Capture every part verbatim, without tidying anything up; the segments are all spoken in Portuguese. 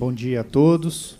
Bom dia a todos.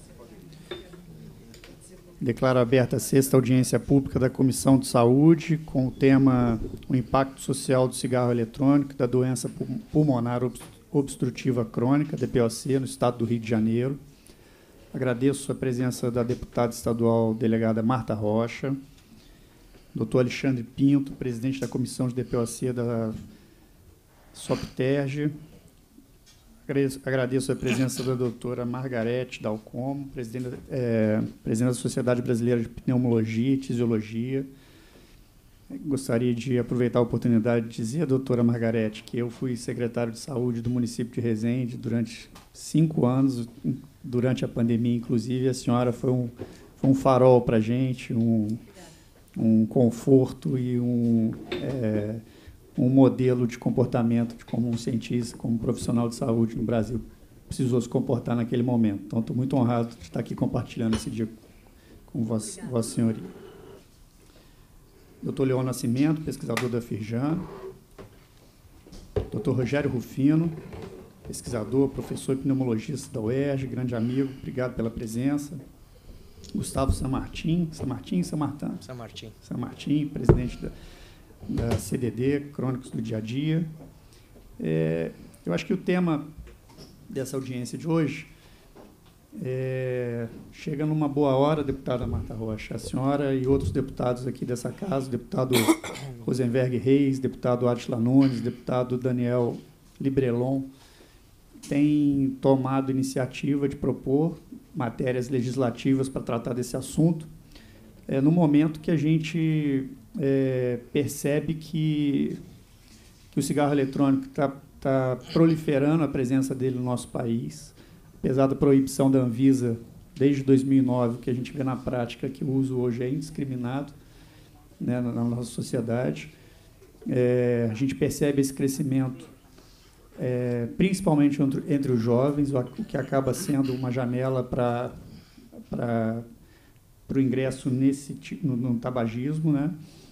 Declaro aberta a sexta audiência pública da Comissão de Saúde com o tema o impacto social do cigarro eletrônico e da doença pulmonar obstrutiva crônica, D P O C, no estado do Rio de Janeiro. Agradeço a presença da deputada estadual delegada Marta Rocha, doutor Alexandre Pinto, presidente da Comissão de D P O C da SOPTERG. Agradeço a presença da doutora Margarete Dalcomo, presidente, é, presidente da Sociedade Brasileira de Pneumologia e Tisiologia. Gostaria de aproveitar a oportunidade de dizer, doutora Margarete, que eu fui secretário de saúde do município de Resende durante cinco anos, durante a pandemia, inclusive. A senhora foi um, foi um farol para a gente, um, um conforto e um... É, um modelo de comportamento de como um cientista, como um profissional de saúde no Brasil precisou se comportar naquele momento. Então, estou muito honrado de estar aqui compartilhando esse dia com Vossa, Vossa Senhoria. doutor Leon Nascimento, pesquisador da Firjan. doutor Rogério Rufino, pesquisador, professor e pneumologista da U E R J, grande amigo, obrigado pela presença. Gustavo Samartim, Samartim, Samartã? Samartim. Samartim, presidente da da C D D, Crônicos do Dia a Dia. É, eu acho que o tema dessa audiência de hoje é, chega numa boa hora, deputada Marta Rocha. A senhora e outros deputados aqui dessa casa, deputado Rosenberg Reis, deputado Átila Nunes, deputado Daniel Librelon, têm tomado iniciativa de propor matérias legislativas para tratar desse assunto, é, no momento que a gente... É, percebe que, que o cigarro eletrônico está tá proliferando a presença dele no nosso país, apesar da proibição da Anvisa desde dois mil e nove, que a gente vê na prática que o uso hoje é indiscriminado, né, na, na nossa sociedade. É, a gente percebe esse crescimento, é, principalmente entre, entre os jovens, o que acaba sendo uma janela para o ingresso nesse, no, no tabagismo, né?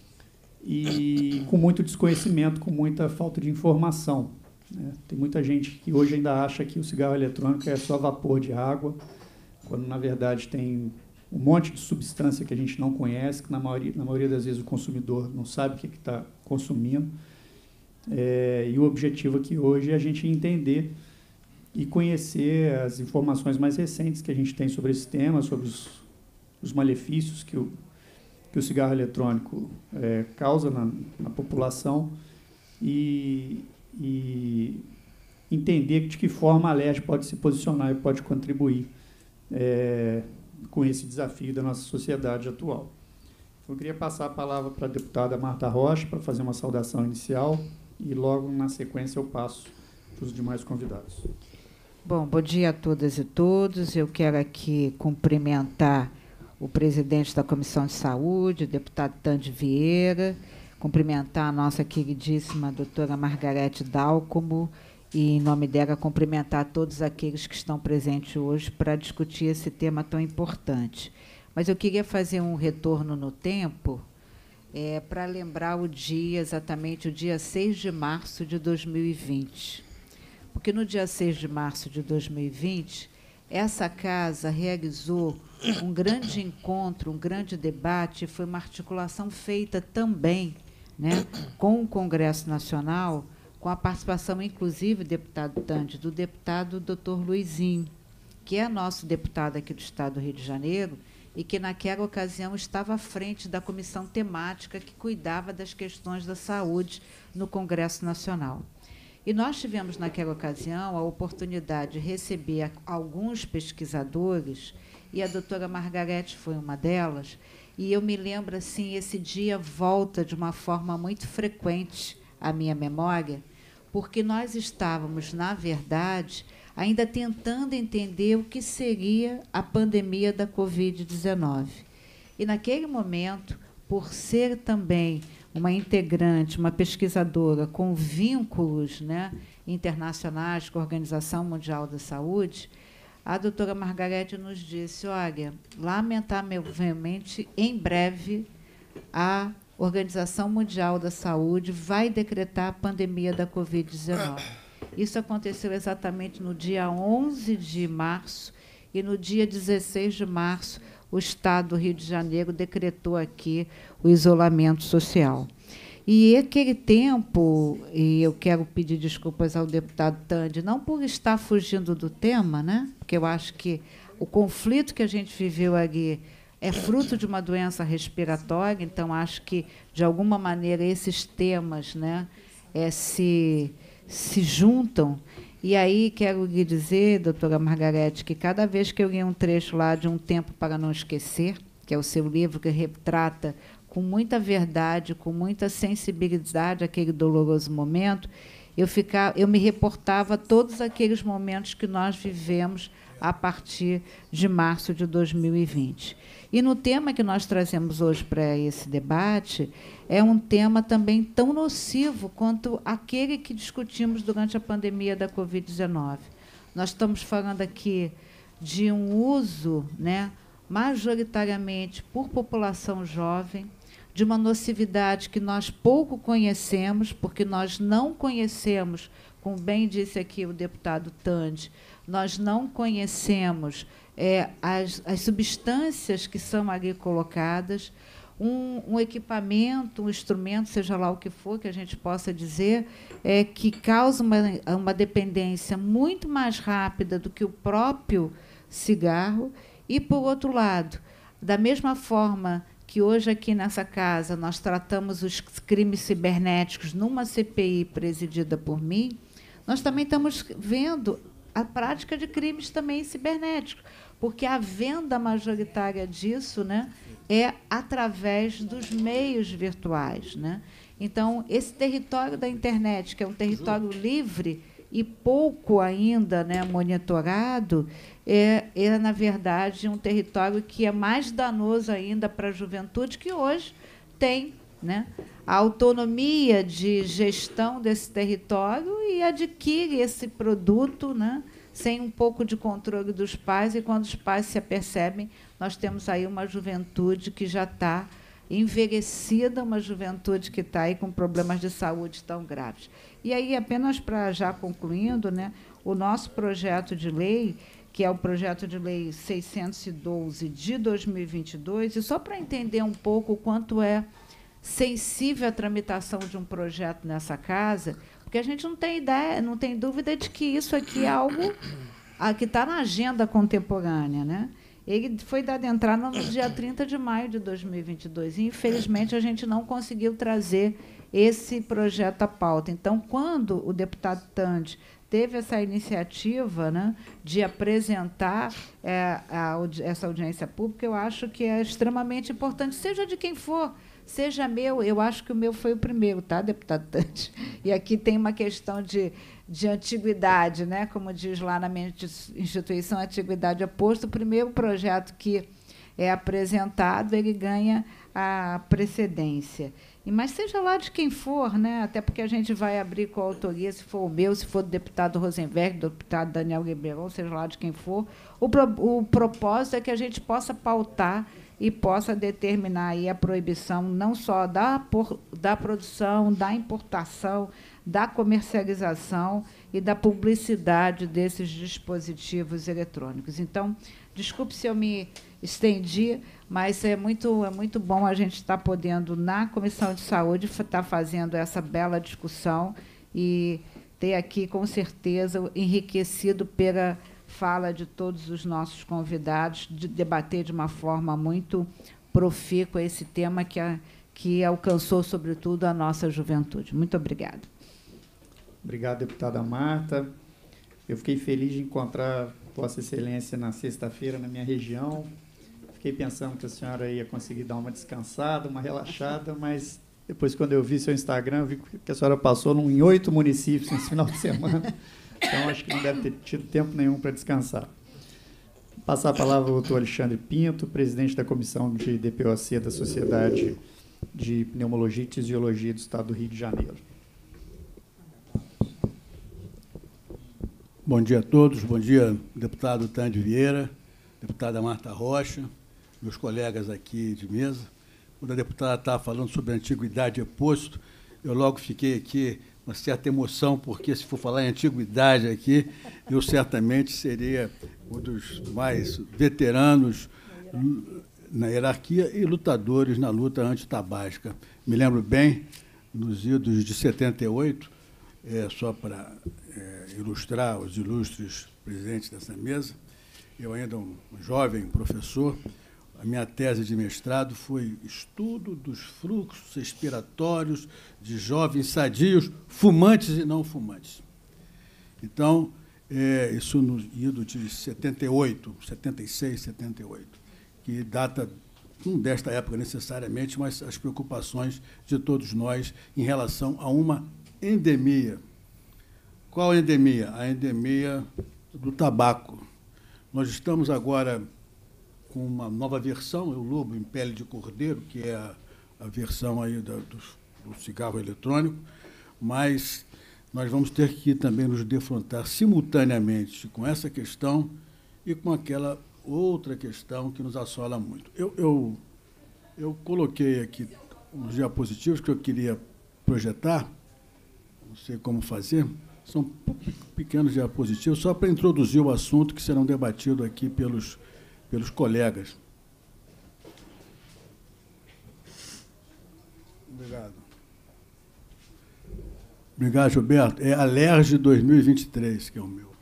E com muito desconhecimento, com muita falta de informação, né? Tem muita gente que hoje ainda acha que o cigarro eletrônico é só vapor de água, quando, na verdade, tem um monte de substância que a gente não conhece, que, na maioria, na maioria das vezes, o consumidor não sabe o que está consumindo. É, e o objetivo aqui hoje é a gente entender e conhecer as informações mais recentes que a gente tem sobre esse tema, sobre os, os malefícios que o que o cigarro eletrônico é, causa na, na população e, e entender de que forma a L E R J pode se posicionar e pode contribuir é, com esse desafio da nossa sociedade atual. Eu queria passar a palavra para a deputada Marta Rocha para fazer uma saudação inicial e logo na sequência eu passo para os demais convidados. Bom, bom dia a todas e todos. Eu quero aqui cumprimentar o presidente da Comissão de Saúde, o deputado Tande Vieira, cumprimentar a nossa queridíssima doutora Margarete Dalcomo e, em nome dela, cumprimentar todos aqueles que estão presentes hoje para discutir esse tema tão importante. Mas eu queria fazer um retorno no tempo é, para lembrar o dia, exatamente o dia seis de março de dois mil e vinte. Porque no dia seis de março de dois mil e vinte, essa casa realizou um grande encontro, um grande debate, foi uma articulação feita também, né, com o Congresso Nacional, com a participação, inclusive, deputado Tande, do deputado doutor Luizinho, que é nosso deputado aqui do Estado do Rio de Janeiro e que, naquela ocasião, estava à frente da comissão temática que cuidava das questões da saúde no Congresso Nacional. E nós tivemos, naquela ocasião, a oportunidade de receber alguns pesquisadores, e a doutora Margarete foi uma delas, e eu me lembro, assim, esse dia volta de uma forma muito frequente à minha memória, porque nós estávamos, na verdade, ainda tentando entender o que seria a pandemia da covid dezenove. E, naquele momento, por ser também uma integrante, uma pesquisadora com vínculos, né, internacionais com a Organização Mundial da Saúde, a doutora Margarete nos disse, olha, lamentavelmente, em breve, a Organização Mundial da Saúde vai decretar a pandemia da covid dezenove. Isso aconteceu exatamente no dia onze de março, e no dia dezesseis de março, o Estado do Rio de Janeiro decretou aqui o isolamento social. E aquele tempo, e eu quero pedir desculpas ao deputado Tandi, não por estar fugindo do tema, né? Porque eu acho que o conflito que a gente viveu ali é fruto de uma doença respiratória, então acho que, de alguma maneira, esses temas, né, é, se, se juntam. E aí quero lhe dizer, doutora Margarete, que cada vez que eu li um trecho lá de Um Tempo para Não Esquecer, que é o seu livro que retrata com muita verdade, com muita sensibilidade aquele doloroso momento, eu, ficava, eu me reportava a todos aqueles momentos que nós vivemos a partir de março de dois mil e vinte. E no tema que nós trazemos hoje para esse debate, é um tema também tão nocivo quanto aquele que discutimos durante a pandemia da covid dezenove. Nós estamos falando aqui de um uso, né, majoritariamente por população jovem, de uma nocividade que nós pouco conhecemos, porque nós não conhecemos, como bem disse aqui o deputado Tandi, nós não conhecemos é, as, as substâncias que são ali colocadas, um, um equipamento, um instrumento, seja lá o que for que a gente possa dizer, é, que causa uma, uma dependência muito mais rápida do que o próprio cigarro. E, por outro lado, da mesma forma que hoje aqui nessa casa nós tratamos os crimes cibernéticos numa C P I presidida por mim, nós também estamos vendo a prática de crimes também cibernéticos, porque a venda majoritária disso, né, é através dos meios virtuais, né? Então, esse território da internet, que é um território livre e pouco ainda, né, monitorado, é, é, na verdade, um território que é mais danoso ainda para a juventude, que hoje tem, né, a autonomia de gestão desse território e adquire esse produto, né, sem um pouco de controle dos pais, e quando os pais se apercebem, nós temos aí uma juventude que já está envelhecida, uma juventude que está aí com problemas de saúde tão graves. E aí, apenas para já concluindo, né, o nosso projeto de lei, que é o projeto de lei seiscentos e doze de dois mil e vinte e dois, e só para entender um pouco o quanto é sensível a tramitação de um projeto nessa casa, porque a gente não tem ideia, não tem dúvida de que isso aqui é algo a, que está na agenda contemporânea, né? Ele foi dado entrada no dia trinta de maio de dois mil e vinte e dois, e, infelizmente, a gente não conseguiu trazer esse projeto à pauta. Então, quando o deputado Tandi teve essa iniciativa, né, de apresentar é, a, essa audiência pública, eu acho que é extremamente importante, seja de quem for, seja meu, eu acho que o meu foi o primeiro, tá, deputado Tandi? E aqui tem uma questão de, de antiguidade, né? Como diz lá na minha instituição, antiguidade é posto. O primeiro projeto que é apresentado, ele ganha a precedência. E, mas seja lá de quem for, né? Até porque a gente vai abrir com a autoria, se for o meu, se for do deputado Rosenberg, do deputado Daniel Ribeirão, seja lá de quem for. O, pro, o propósito é que a gente possa pautar e possa determinar aí a proibição não só da, por, da produção, da importação, da comercialização e da publicidade desses dispositivos eletrônicos. Então, desculpe se eu me estendi, mas é muito, é muito bom a gente estar podendo, na Comissão de Saúde, estar fazendo essa bela discussão e ter aqui, com certeza, enriquecido pela fala de todos os nossos convidados, de debater de uma forma muito profícua esse tema que, a, que alcançou, sobretudo, a nossa juventude. Muito obrigada. Obrigado, deputada Marta. Eu fiquei feliz de encontrar Vossa Excelência na sexta-feira na minha região. Fiquei pensando que a senhora ia conseguir dar uma descansada, uma relaxada, mas depois, quando eu vi seu Instagram, eu vi que a senhora passou em oito municípios nesse final de semana. Então, acho que não deve ter tido tempo nenhum para descansar. Vou passar a palavra ao doutor Alexandre Pinto, presidente da Comissão de D P O C da Sociedade de Pneumologia e Tisiologia do Estado do Rio de Janeiro. Bom dia a todos. Bom dia, deputado Tandi Vieira, deputada Marta Rocha, meus colegas aqui de mesa. Quando a deputada estava falando sobre a antiguidade e posto, eu logo fiquei aqui uma certa emoção, porque, se for falar em antiguidade aqui, eu certamente seria um dos mais veteranos na hierarquia e lutadores na luta antitabágica. Me lembro bem, nos idos de setenta e oito, é, só para é, ilustrar os ilustres presentes dessa mesa, eu ainda um jovem professor, a minha tese de mestrado foi estudo dos fluxos expiratórios de jovens sadios, fumantes e não fumantes. Então, é, isso no ido de setenta e oito, setenta e seis, setenta e oito, que data, não desta época necessariamente, mas as preocupações de todos nós em relação a uma endemia. Qual a endemia? A endemia do tabaco. Nós estamos agora com uma nova versão, o Lobo em Pele de Cordeiro, que é a, a versão aí da, do, do cigarro eletrônico, mas nós vamos ter que também nos defrontar simultaneamente com essa questão e com aquela outra questão que nos assola muito. Eu, eu, eu coloquei aqui uns diapositivos que eu queria projetar, não sei como fazer, são pequenos diapositivos, só para introduzir o assunto que serão debatidos aqui pelos, pelos colegas. Obrigado. Obrigado, Gilberto. É a Alerj dois mil e vinte e três, que é o meu.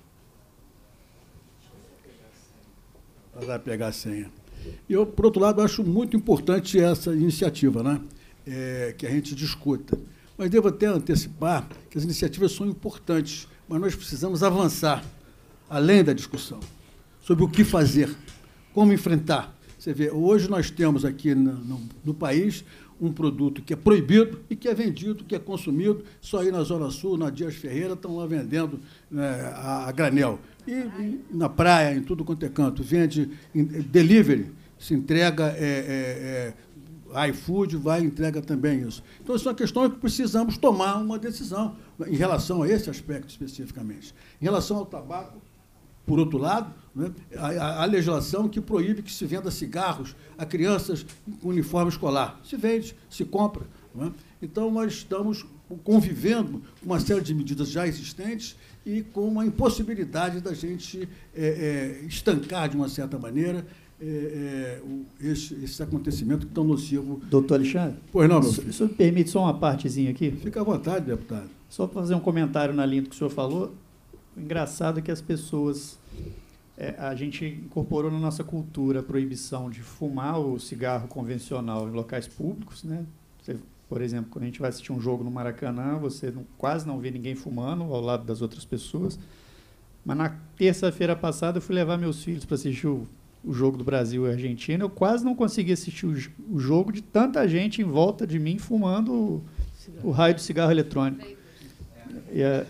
Vai pegar a senha. E eu, por outro lado, acho muito importante essa iniciativa, né? É, que a gente discuta. Mas devo até antecipar que as iniciativas são importantes, mas nós precisamos avançar além da discussão sobre o que fazer, como enfrentar. Você vê, hoje nós temos aqui no, no, no país um produto que é proibido e que é vendido, que é consumido. Só aí na Zona Sul, na Dias Ferreira, estão lá vendendo, né, a, a granel. E, e na praia, em tudo quanto é canto, vende em, delivery, se entrega, é, é, é, iFood vai e entrega também isso. Então, isso é uma questão que precisamos tomar uma decisão em relação a esse aspecto especificamente. Em relação ao tabaco, por outro lado, né, a, a legislação que proíbe que se venda cigarros a crianças com uniforme escolar. Se vende, se compra. Né? Então, nós estamos convivendo com uma série de medidas já existentes e com uma impossibilidade da gente é, é, estancar, de uma certa maneira, é, é, o, esse, esse acontecimento tão nocivo. Doutor Alexandre? Pois não, meu O filho. senhor me permite só uma partezinha aqui? Fica à vontade, deputado. Só para fazer um comentário na linha do que o senhor falou. O engraçado é que as pessoas... É, a gente incorporou na nossa cultura a proibição de fumar o cigarro convencional em locais públicos, né? Você, por exemplo, quando a gente vai assistir um jogo no Maracanã, você não, quase não vê ninguém fumando ao lado das outras pessoas. Mas na terça-feira passada eu fui levar meus filhos para assistir o, o jogo do Brasil e Argentina. Eu quase não consegui assistir o, o jogo de tanta gente em volta de mim fumando o, o raio do cigarro eletrônico. E a,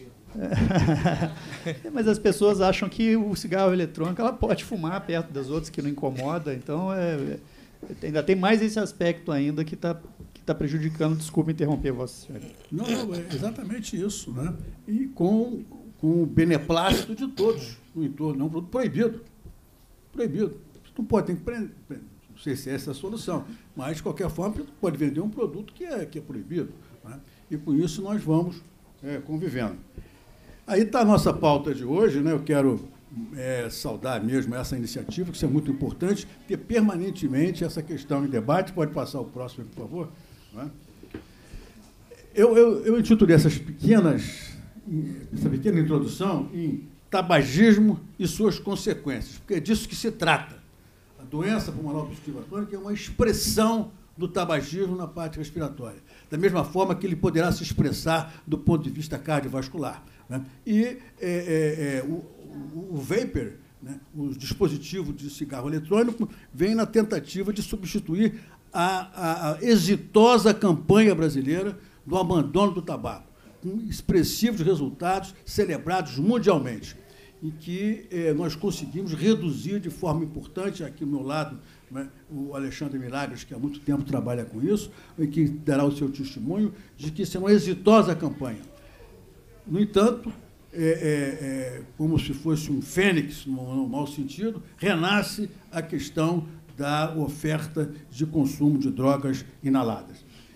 mas as pessoas acham que o cigarro eletrônico ela pode fumar perto das outras, que não incomoda. Então, é, ainda tem mais esse aspecto ainda que está que tá prejudicando. Desculpa interromper, Vossa Senhoria. Não, não, é exatamente isso. Né? E com, com o beneplácito de todos no entorno. É um produto proibido. Proibido. Não pode, tem que prender. Não sei se essa é a solução, mas, de qualquer forma, pode vender um produto que é, que é proibido. Né? E, com isso, nós vamos é, convivendo. Aí está a nossa pauta de hoje, né? Eu quero é, saudar mesmo essa iniciativa, que isso é muito importante, ter permanentemente essa questão em debate. Pode passar o próximo, por favor. Né? Eu, eu, eu intitulei essas pequenas, essa pequena introdução em tabagismo e suas consequências, porque é disso que se trata. A doença pulmonar obstrutiva crônica é uma expressão do tabagismo na parte respiratória, da mesma forma que ele poderá se expressar do ponto de vista cardiovascular. Né? E é, é, é, o, o, o vapor, né, o dispositivo de cigarro eletrônico, vem na tentativa de substituir a, a, a exitosa campanha brasileira do abandono do tabaco, com expressivos resultados celebrados mundialmente, em que eh, nós conseguimos reduzir de forma importante, aqui ao meu lado, né, o Alexandre Milagres, que há muito tempo trabalha com isso, e que dará o seu testemunho de que isso é uma exitosa campanha. No entanto, é, é, é, como se fosse um fênix, no, no mau sentido, renasce a questão da oferta de consumo de drogas inaladas.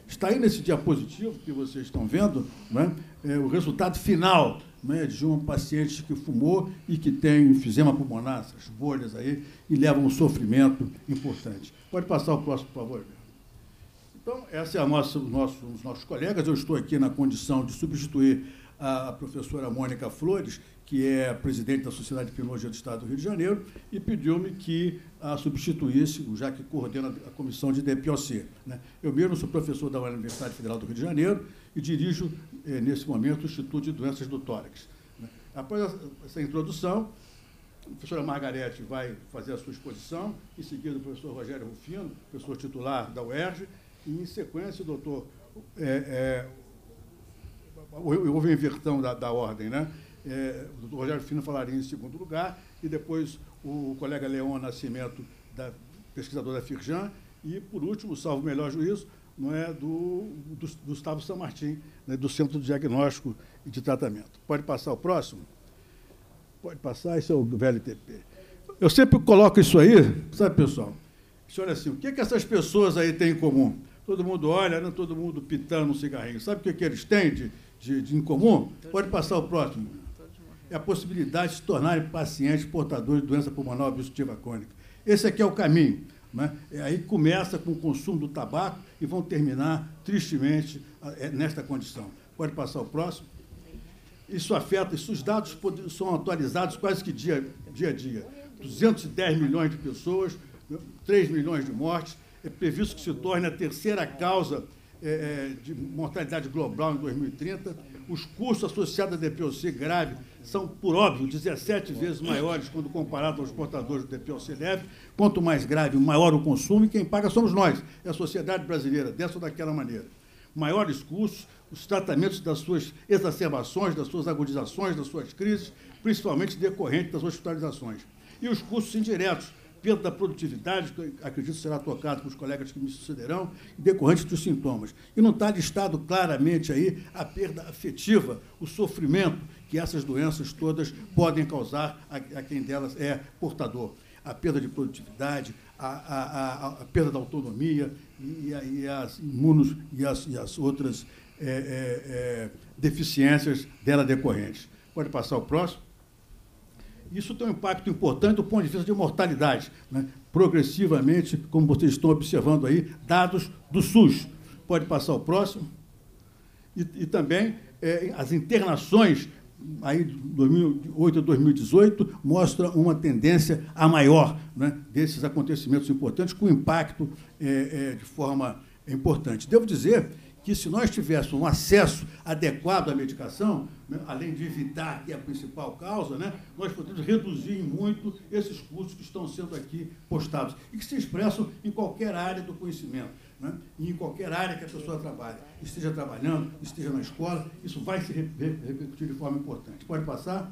Está aí nesse diapositivo que vocês estão vendo, né, é, o resultado final, né, de um paciente que fumou e que tem enfisema pulmonar, essas bolhas aí, e leva um sofrimento importante. Pode passar o próximo, por favor. Então, essa é a nossa, nosso, os nossos colegas. Eu estou aqui na condição de substituir a, a professora Mônica Flores, que é presidente da Sociedade de Pneumologia do Estado do Rio de Janeiro, e pediu-me que a substituísse, já que coordena a comissão de D P O C. Né? Eu mesmo sou professor da Universidade Federal do Rio de Janeiro e dirijo, eh, nesse momento, o Instituto de Doenças do Tórax. Né? Após essa introdução, a professora Margarete vai fazer a sua exposição, em seguida o professor Rogério Rufino, professor titular da U E R J, e, em sequência, o doutor... É, é, houve a inversão da, da ordem, né? É, o doutor Rogério Rufino falaria em segundo lugar, e depois o colega Leon Nascimento, da, pesquisador da Firjan, e, por último, salvo o melhor juízo, não é, do, do, do Gustavo San Martin, né, do Centro de Diagnóstico e de Tratamento. Pode passar o próximo? Pode passar, esse é o V L T P. Eu sempre coloco isso aí, sabe, pessoal? Olha assim, o que, que essas pessoas aí têm em comum? Todo mundo olha, não todo mundo pitando um cigarrinho. Sabe o que, que eles têm de, de, de em comum? Pode passar o próximo. É a possibilidade de se tornarem pacientes portadores de doença pulmonar obstrutiva crônica. Esse aqui é o caminho. Né? Aí começa com o consumo do tabaco e vão terminar, tristemente, nesta condição. Pode passar o próximo. Isso afeta, isso, os dados são atualizados quase que dia, dia a dia. duzentos e dez milhões de pessoas, três milhões de mortes. É previsto que se torne a terceira causa é, de mortalidade global em dois mil e trinta. Os custos associados à D P O C grave são, por óbvio, dezessete vezes maiores quando comparado aos portadores do D P O C leve. Quanto mais grave, maior o consumo, e quem paga somos nós, é a sociedade brasileira, dessa ou daquela maneira. Maiores custos, os tratamentos das suas exacerbações, das suas agudizações, das suas crises, principalmente decorrentes das hospitalizações. E os custos indiretos, perda da produtividade, que eu acredito será tocado pelos colegas que me sucederão, decorrentes dos sintomas. E não está listado claramente aí a perda afetiva, o sofrimento que essas doenças todas podem causar a, a quem delas é portador. A perda de produtividade, a, a, a, a perda da autonomia e, e, e as imunos e as, e as outras é, é, é, deficiências dela decorrentes. Pode passar o próximo? Isso tem um impacto importante do ponto de vista de mortalidade, né? Progressivamente, como vocês estão observando aí, dados do SUS. Pode passar o próximo. E, e também é, as internações, aí de dois mil e oito a dois mil e dezoito, mostra uma tendência a maior, né, desses acontecimentos importantes, com impacto é, é, de forma importante. Devo dizer que, se nós tivéssemos um acesso adequado à medicação, né, além de evitar, que é a principal causa, né, nós podemos reduzir muito esses custos que estão sendo aqui postados e que se expressam em qualquer área do conhecimento, né, e em qualquer área que a pessoa trabalhe, esteja trabalhando, esteja na escola, isso vai se repercutir de forma importante. Pode passar?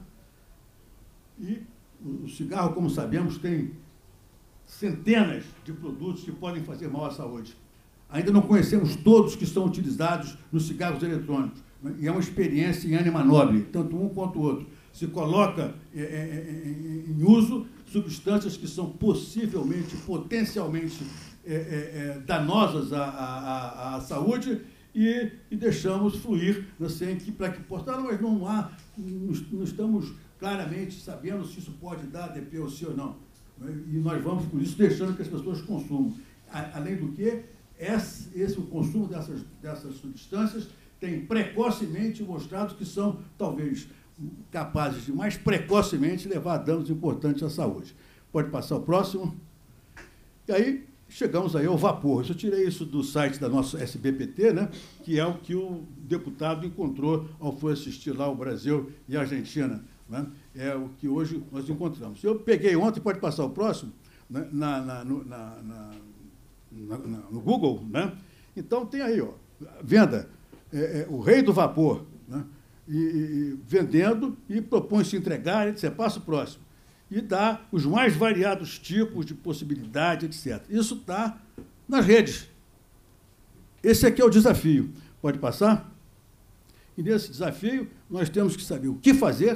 E o cigarro, como sabemos, tem centenas de produtos que podem fazer mal à saúde. Ainda não conhecemos todos que são utilizados nos cigarros eletrônicos, né? E é uma experiência em ânima nobre, tanto um quanto o outro. Se coloca é, é, em uso substâncias que são possivelmente, potencialmente é, é, é, danosas à, à, à saúde e, e deixamos fluir, assim, que, para que portar, mas não há, não estamos claramente sabendo se isso pode dar D P O C ou não. Né? E nós vamos, por isso, deixando que as pessoas consumam. A, além do que, Esse, esse, o consumo dessas, dessas substâncias tem precocemente mostrado que são, talvez, capazes de mais precocemente levar a danos importantes à saúde. Pode passar o próximo. E aí, chegamos aí ao vapor. Eu tirei isso do site da nossa S B P T, né, que é o que o deputado encontrou ao foi assistir lá o Brasil e a Argentina. Né, é o que hoje nós encontramos. Eu peguei ontem, pode passar o próximo, né, na... na, no, na, na Na, na, no Google, né? Então tem aí, ó, venda, é, é, o rei do vapor, né? e, e, vendendo e propõe-se entregar, etcétera. Passa o próximo. E dá os mais variados tipos de possibilidade, etcétera. Isso está nas redes. Esse aqui é o desafio. Pode passar? E nesse desafio nós temos que saber o que fazer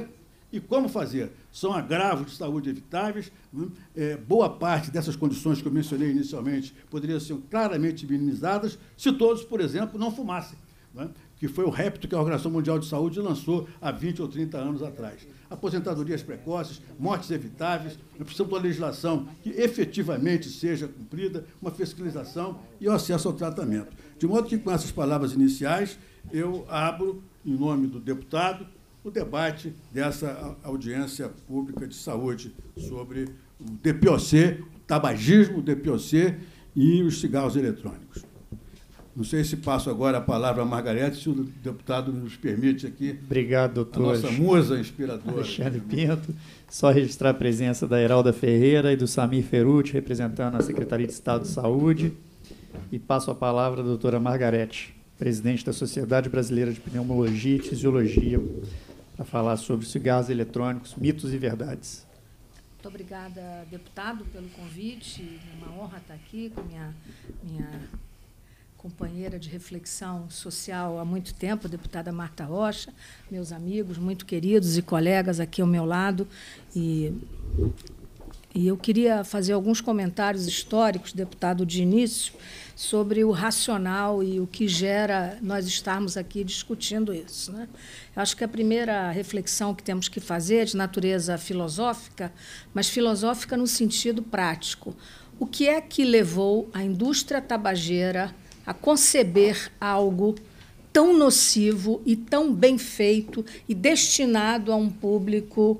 E como fazer? São agravos de saúde evitáveis. Né? É, boa parte dessas condições que eu mencionei inicialmente poderiam ser claramente minimizadas se todos, por exemplo, não fumassem, né? Que foi o repto que a Organização Mundial de Saúde lançou há vinte ou trinta anos atrás. Aposentadorias precoces, mortes evitáveis, precisamos de uma legislação que efetivamente seja cumprida, uma fiscalização e o acesso ao tratamento. De modo que, com essas palavras iniciais, eu abro, em nome do deputado, o debate dessa audiência pública de saúde sobre o D P O C, o tabagismo, o D P O C e os cigarros eletrônicos. Não sei se passo agora a palavra a Margarete, se o deputado nos permite aqui. Obrigado, doutor. A nossa musa inspiradora. Alexandre Pinto. Só registrar a presença da Heralda Ferreira e do Samir Feruti, representando a Secretaria de Estado de Saúde. E passo a palavra à doutora Margarete, presidente da Sociedade Brasileira de Pneumologia e Fisiologia, para falar sobre cigarros eletrônicos, mitos e verdades. Muito obrigada, deputado, pelo convite. É uma honra estar aqui com minha, minha companheira de reflexão social há muito tempo, a deputada Marta Rocha, meus amigos muito queridos e colegas aqui ao meu lado. E, e eu queria fazer alguns comentários históricos, deputado, de início, sobre o racional e o que gera nós estarmos aqui discutindo isso, né? Eu acho que a primeira reflexão que temos que fazer é de natureza filosófica, mas filosófica no sentido prático. O que é que levou a indústria tabageira a conceber algo tão nocivo e tão bem feito e destinado a um público,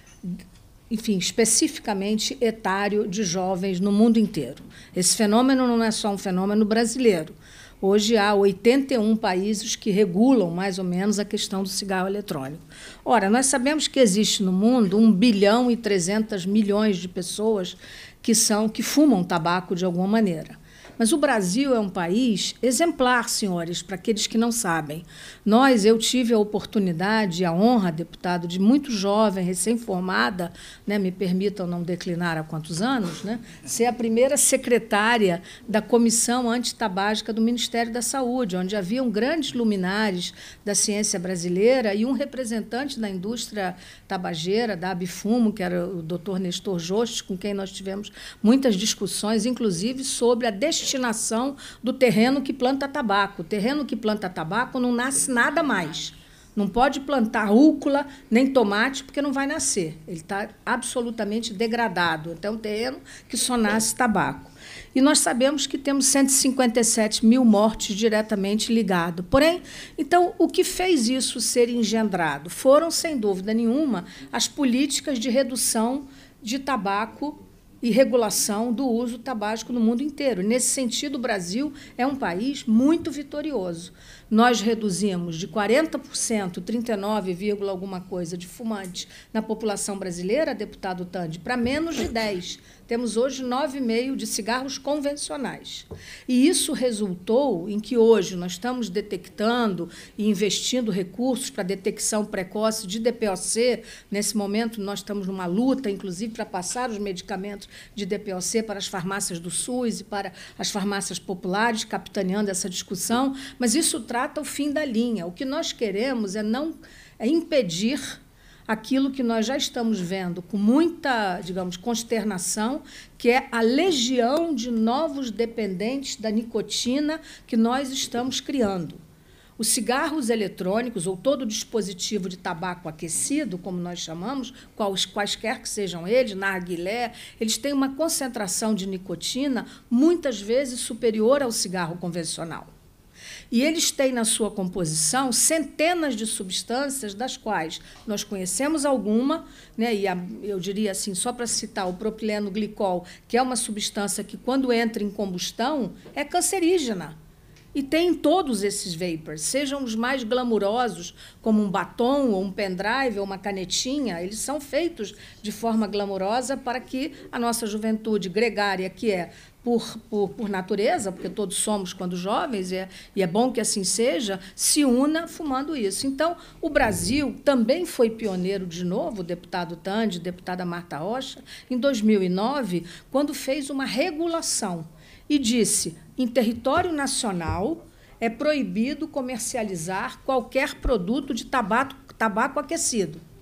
enfim, especificamente etário de jovens no mundo inteiro? Esse fenômeno não é só um fenômeno brasileiro. Hoje há oitenta e um países que regulam, mais ou menos, a questão do cigarro eletrônico. Ora, nós sabemos que existe no mundo um bilhão e trezentos milhões de pessoas que, são, que fumam tabaco de alguma maneira. Mas o Brasil é um país exemplar, senhores, para aqueles que não sabem. Nós, eu tive a oportunidade e a honra, deputado, de muito jovem, recém-formada, né, me permitam não declinar há quantos anos, né, ser a primeira secretária da Comissão Antitabágica do Ministério da Saúde, onde haviam grandes luminares da ciência brasileira e um representante da indústria tabageira, da Abifumo, que era o doutor Nestor Jostes, com quem nós tivemos muitas discussões, inclusive sobre a destinação destinação do terreno que planta tabaco. O terreno que planta tabaco não nasce nada mais. Não pode plantar rúcula nem tomate, porque não vai nascer. Ele está absolutamente degradado. Então, é um terreno que só nasce tabaco. E nós sabemos que temos cento e cinquenta e sete mil mortes diretamente ligadas. Porém, então, o que fez isso ser engendrado? Foram, sem dúvida nenhuma, as políticas de redução de tabaco e regulação do uso tabágico no mundo inteiro. Nesse sentido, o Brasil é um país muito vitorioso. Nós reduzimos de quarenta por cento, trinta e nove, alguma coisa de fumantes na população brasileira, deputado Tandi, para menos de dez. Temos hoje nove vírgula cinco de cigarros convencionais. E isso resultou em que hoje nós estamos detectando e investindo recursos para detecção precoce de D P O C. Nesse momento, nós estamos numa luta, inclusive, para passar os medicamentos de D P O C para as farmácias do SUS e para as farmácias populares, capitaneando essa discussão. Mas isso trata o fim da linha. O que nós queremos é não é impedir aquilo que nós já estamos vendo com muita, digamos, consternação, que é a legião de novos dependentes da nicotina que nós estamos criando. Os cigarros eletrônicos, ou todo dispositivo de tabaco aquecido, como nós chamamos, quais, quaisquer que sejam eles, narguilé, eles têm uma concentração de nicotina muitas vezes superior ao cigarro convencional. E eles têm na sua composição centenas de substâncias, das quais nós conhecemos alguma, né, e a, eu diria assim, só para citar o propileno glicol, que é uma substância que, quando entra em combustão, é cancerígena. E tem todos esses vapors, sejam os mais glamurosos, como um batom, ou um pendrive, ou uma canetinha, eles são feitos de forma glamurosa para que a nossa juventude gregária, que é por, por, por natureza, porque todos somos quando jovens, e é, e é bom que assim seja, se una fumando isso. Então, o Brasil também foi pioneiro de novo, o deputado Tandi, deputada Marta Rocha, em dois mil e nove, quando fez uma regulação e disse: em território nacional é proibido comercializar qualquer produto de tabaco, tabaco aquecido.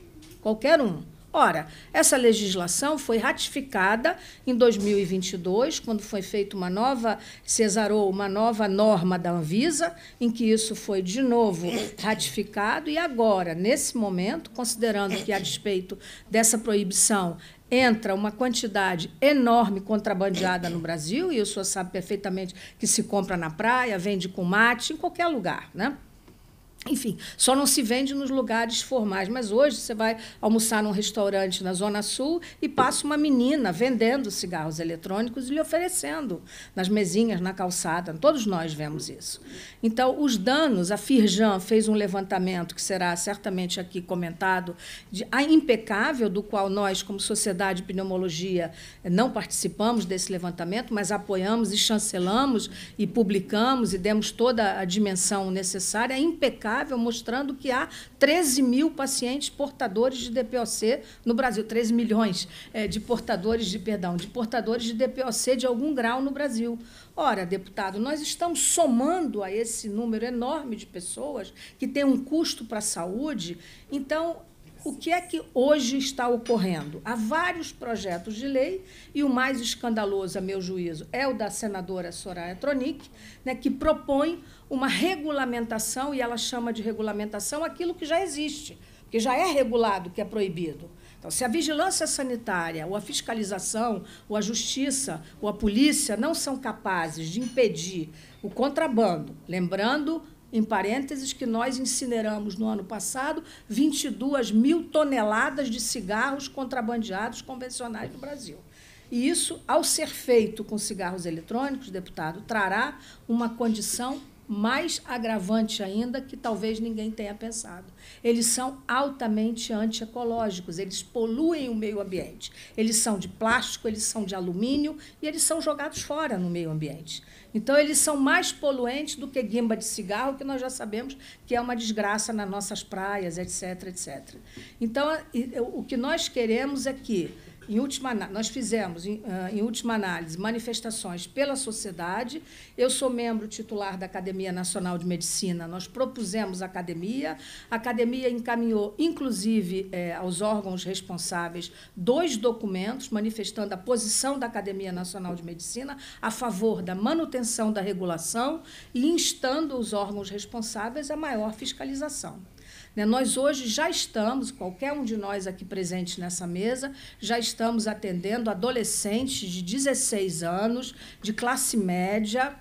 qualquer um. Ora, essa legislação foi ratificada em dois mil e vinte e dois, quando foi feita uma nova, cesarou uma nova norma da Anvisa, em que isso foi de novo ratificado, e agora, nesse momento, considerando que, a despeito dessa proibição, entra uma quantidade enorme contrabandeada no Brasil, e o senhor sabe perfeitamente que se compra na praia, vende com mate, em qualquer lugar, né? Enfim, só não se vende nos lugares formais. Mas hoje você vai almoçar num restaurante na Zona Sul e passa uma menina vendendo cigarros eletrônicos e lhe oferecendo nas mesinhas, na calçada. Todos nós vemos isso. Então, os danos, a Firjan fez um levantamento que será certamente aqui comentado, de, a impecável, do qual nós, como Sociedade de Pneumologia, não participamos desse levantamento, mas apoiamos e chancelamos e publicamos e demos toda a dimensão necessária, impecável, mostrando que há treze mil pacientes portadores de D P O C no Brasil, treze milhões é, de portadores de, perdão, de portadores de D P O C de algum grau no Brasil. Ora, deputado, nós estamos somando a esse número enorme de pessoas que tem um custo para a saúde. Então, o que é que hoje está ocorrendo? Há vários projetos de lei, e o mais escandaloso, a meu juízo, é o da senadora Soraya Tronic, né, que propõe uma regulamentação, e ela chama de regulamentação aquilo que já existe, porque já é regulado, que é proibido. Então, se a vigilância sanitária, ou a fiscalização, ou a justiça, ou a polícia não são capazes de impedir o contrabando, lembrando, em parênteses, que nós incineramos no ano passado vinte e duas mil toneladas de cigarros contrabandeados convencionais no Brasil. E isso, ao ser feito com cigarros eletrônicos, deputado, trará uma condição mais agravante ainda, que talvez ninguém tenha pensado. Eles são altamente antiecológicos, eles poluem o meio ambiente. Eles são de plástico, eles são de alumínio e eles são jogados fora no meio ambiente. Então, eles são mais poluentes do que guimba de cigarro, que nós já sabemos que é uma desgraça nas nossas praias, etc, etcétera. Então, o que nós queremos é que, Em última, nós fizemos, em, em última análise, manifestações pela sociedade. Eu sou membro titular da Academia Nacional de Medicina. Nós propusemos a academia. A academia encaminhou, inclusive, eh, aos órgãos responsáveis, dois documentos manifestando a posição da Academia Nacional de Medicina a favor da manutenção da regulação e instando os órgãos responsáveis a maior fiscalização. Nós hoje já estamos, qualquer um de nós aqui presente nessa mesa, já estamos atendendo adolescentes de dezesseis anos, de classe média,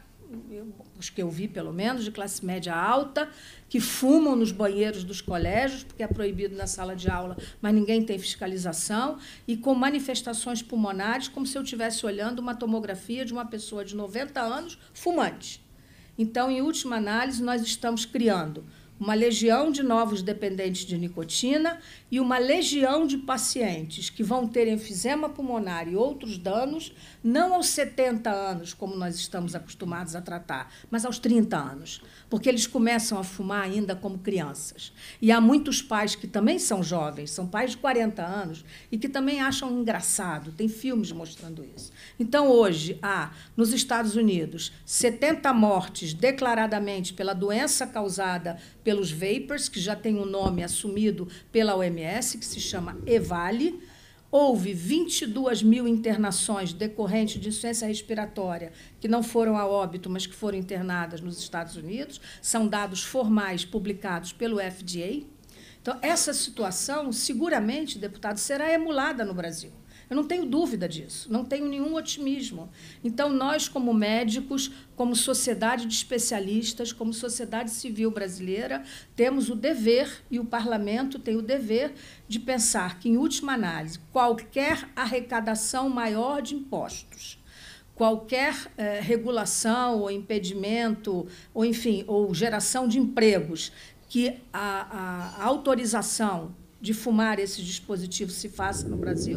os que eu vi pelo menos, de classe média alta, que fumam nos banheiros dos colégios, porque é proibido na sala de aula, mas ninguém tem fiscalização, e com manifestações pulmonares, como se eu estivesse olhando uma tomografia de uma pessoa de noventa anos fumante. Então, em última análise, nós estamos criando uma legião de novos dependentes de nicotina e uma legião de pacientes que vão ter enfisema pulmonar e outros danos, não aos setenta anos, como nós estamos acostumados a tratar, mas aos trinta anos, porque eles começam a fumar ainda como crianças. E há muitos pais que também são jovens, são pais de quarenta anos, e que também acham engraçado, tem filmes mostrando isso. Então, hoje, há, nos Estados Unidos, setenta mortes declaradamente pela doença causada pelos vapers, que já tem um nome assumido pela O M S, que se chama EVALI. Houve vinte e duas mil internações decorrentes de insuficiência respiratória, que não foram a óbito, mas que foram internadas nos Estados Unidos. São dados formais publicados pelo F D A. Então, essa situação, seguramente, deputado, será emulada no Brasil. Eu não tenho dúvida disso, não tenho nenhum otimismo. Então, nós, como médicos, como sociedade de especialistas, como sociedade civil brasileira, temos o dever, e o parlamento tem o dever, de pensar que, em última análise, qualquer arrecadação maior de impostos, qualquer eh, regulação ou impedimento, ou, enfim, ou geração de empregos, que a, a, a autorização de fumar esse dispositivo se faça no Brasil,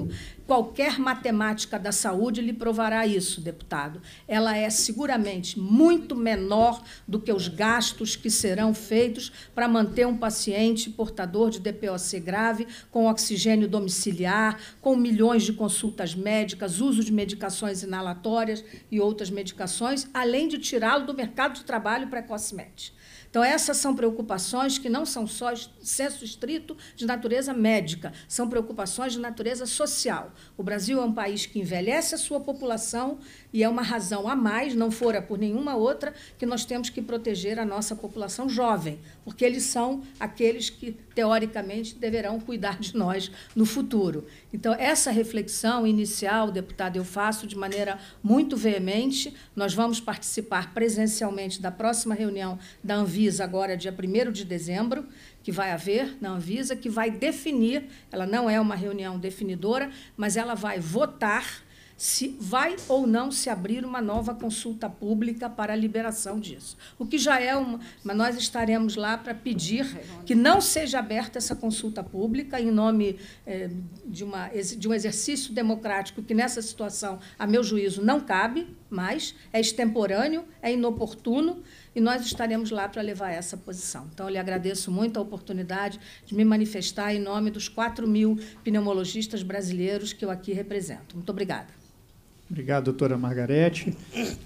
Qualquer matemática da saúde lhe provará isso, deputado. Ela é seguramente muito menor do que os gastos que serão feitos para manter um paciente portador de D P O C grave, com oxigênio domiciliar, com milhões de consultas médicas, uso de medicações inalatórias e outras medicações, além de tirá-lo do mercado de trabalho precocemente. Então, essas são preocupações que não são só senso estrito de natureza médica, são preocupações de natureza social. O Brasil é um país que envelhece a sua população e é uma razão a mais, não fora por nenhuma outra, que nós temos que proteger a nossa população jovem, porque eles são aqueles que, teoricamente, deverão cuidar de nós no futuro. Então, essa reflexão inicial, deputado, eu faço de maneira muito veemente. Nós vamos participar presencialmente da próxima reunião da Anvisa, agora, dia primeiro de dezembro, que vai haver na Anvisa, que vai definir, ela não é uma reunião definidora, mas ela vai votar se vai ou não se abrir uma nova consulta pública para a liberação disso. O que já é uma... Mas nós estaremos lá para pedir que não seja aberta essa consulta pública em nome eh, de, uma, de um exercício democrático que, nessa situação, a meu juízo, não cabe mais, é extemporâneo, é inoportuno, e nós estaremos lá para levar essa posição. Então, eu lhe agradeço muito a oportunidade de me manifestar em nome dos quatro mil pneumologistas brasileiros que eu aqui represento. Muito obrigada. Obrigado, doutora Margarete.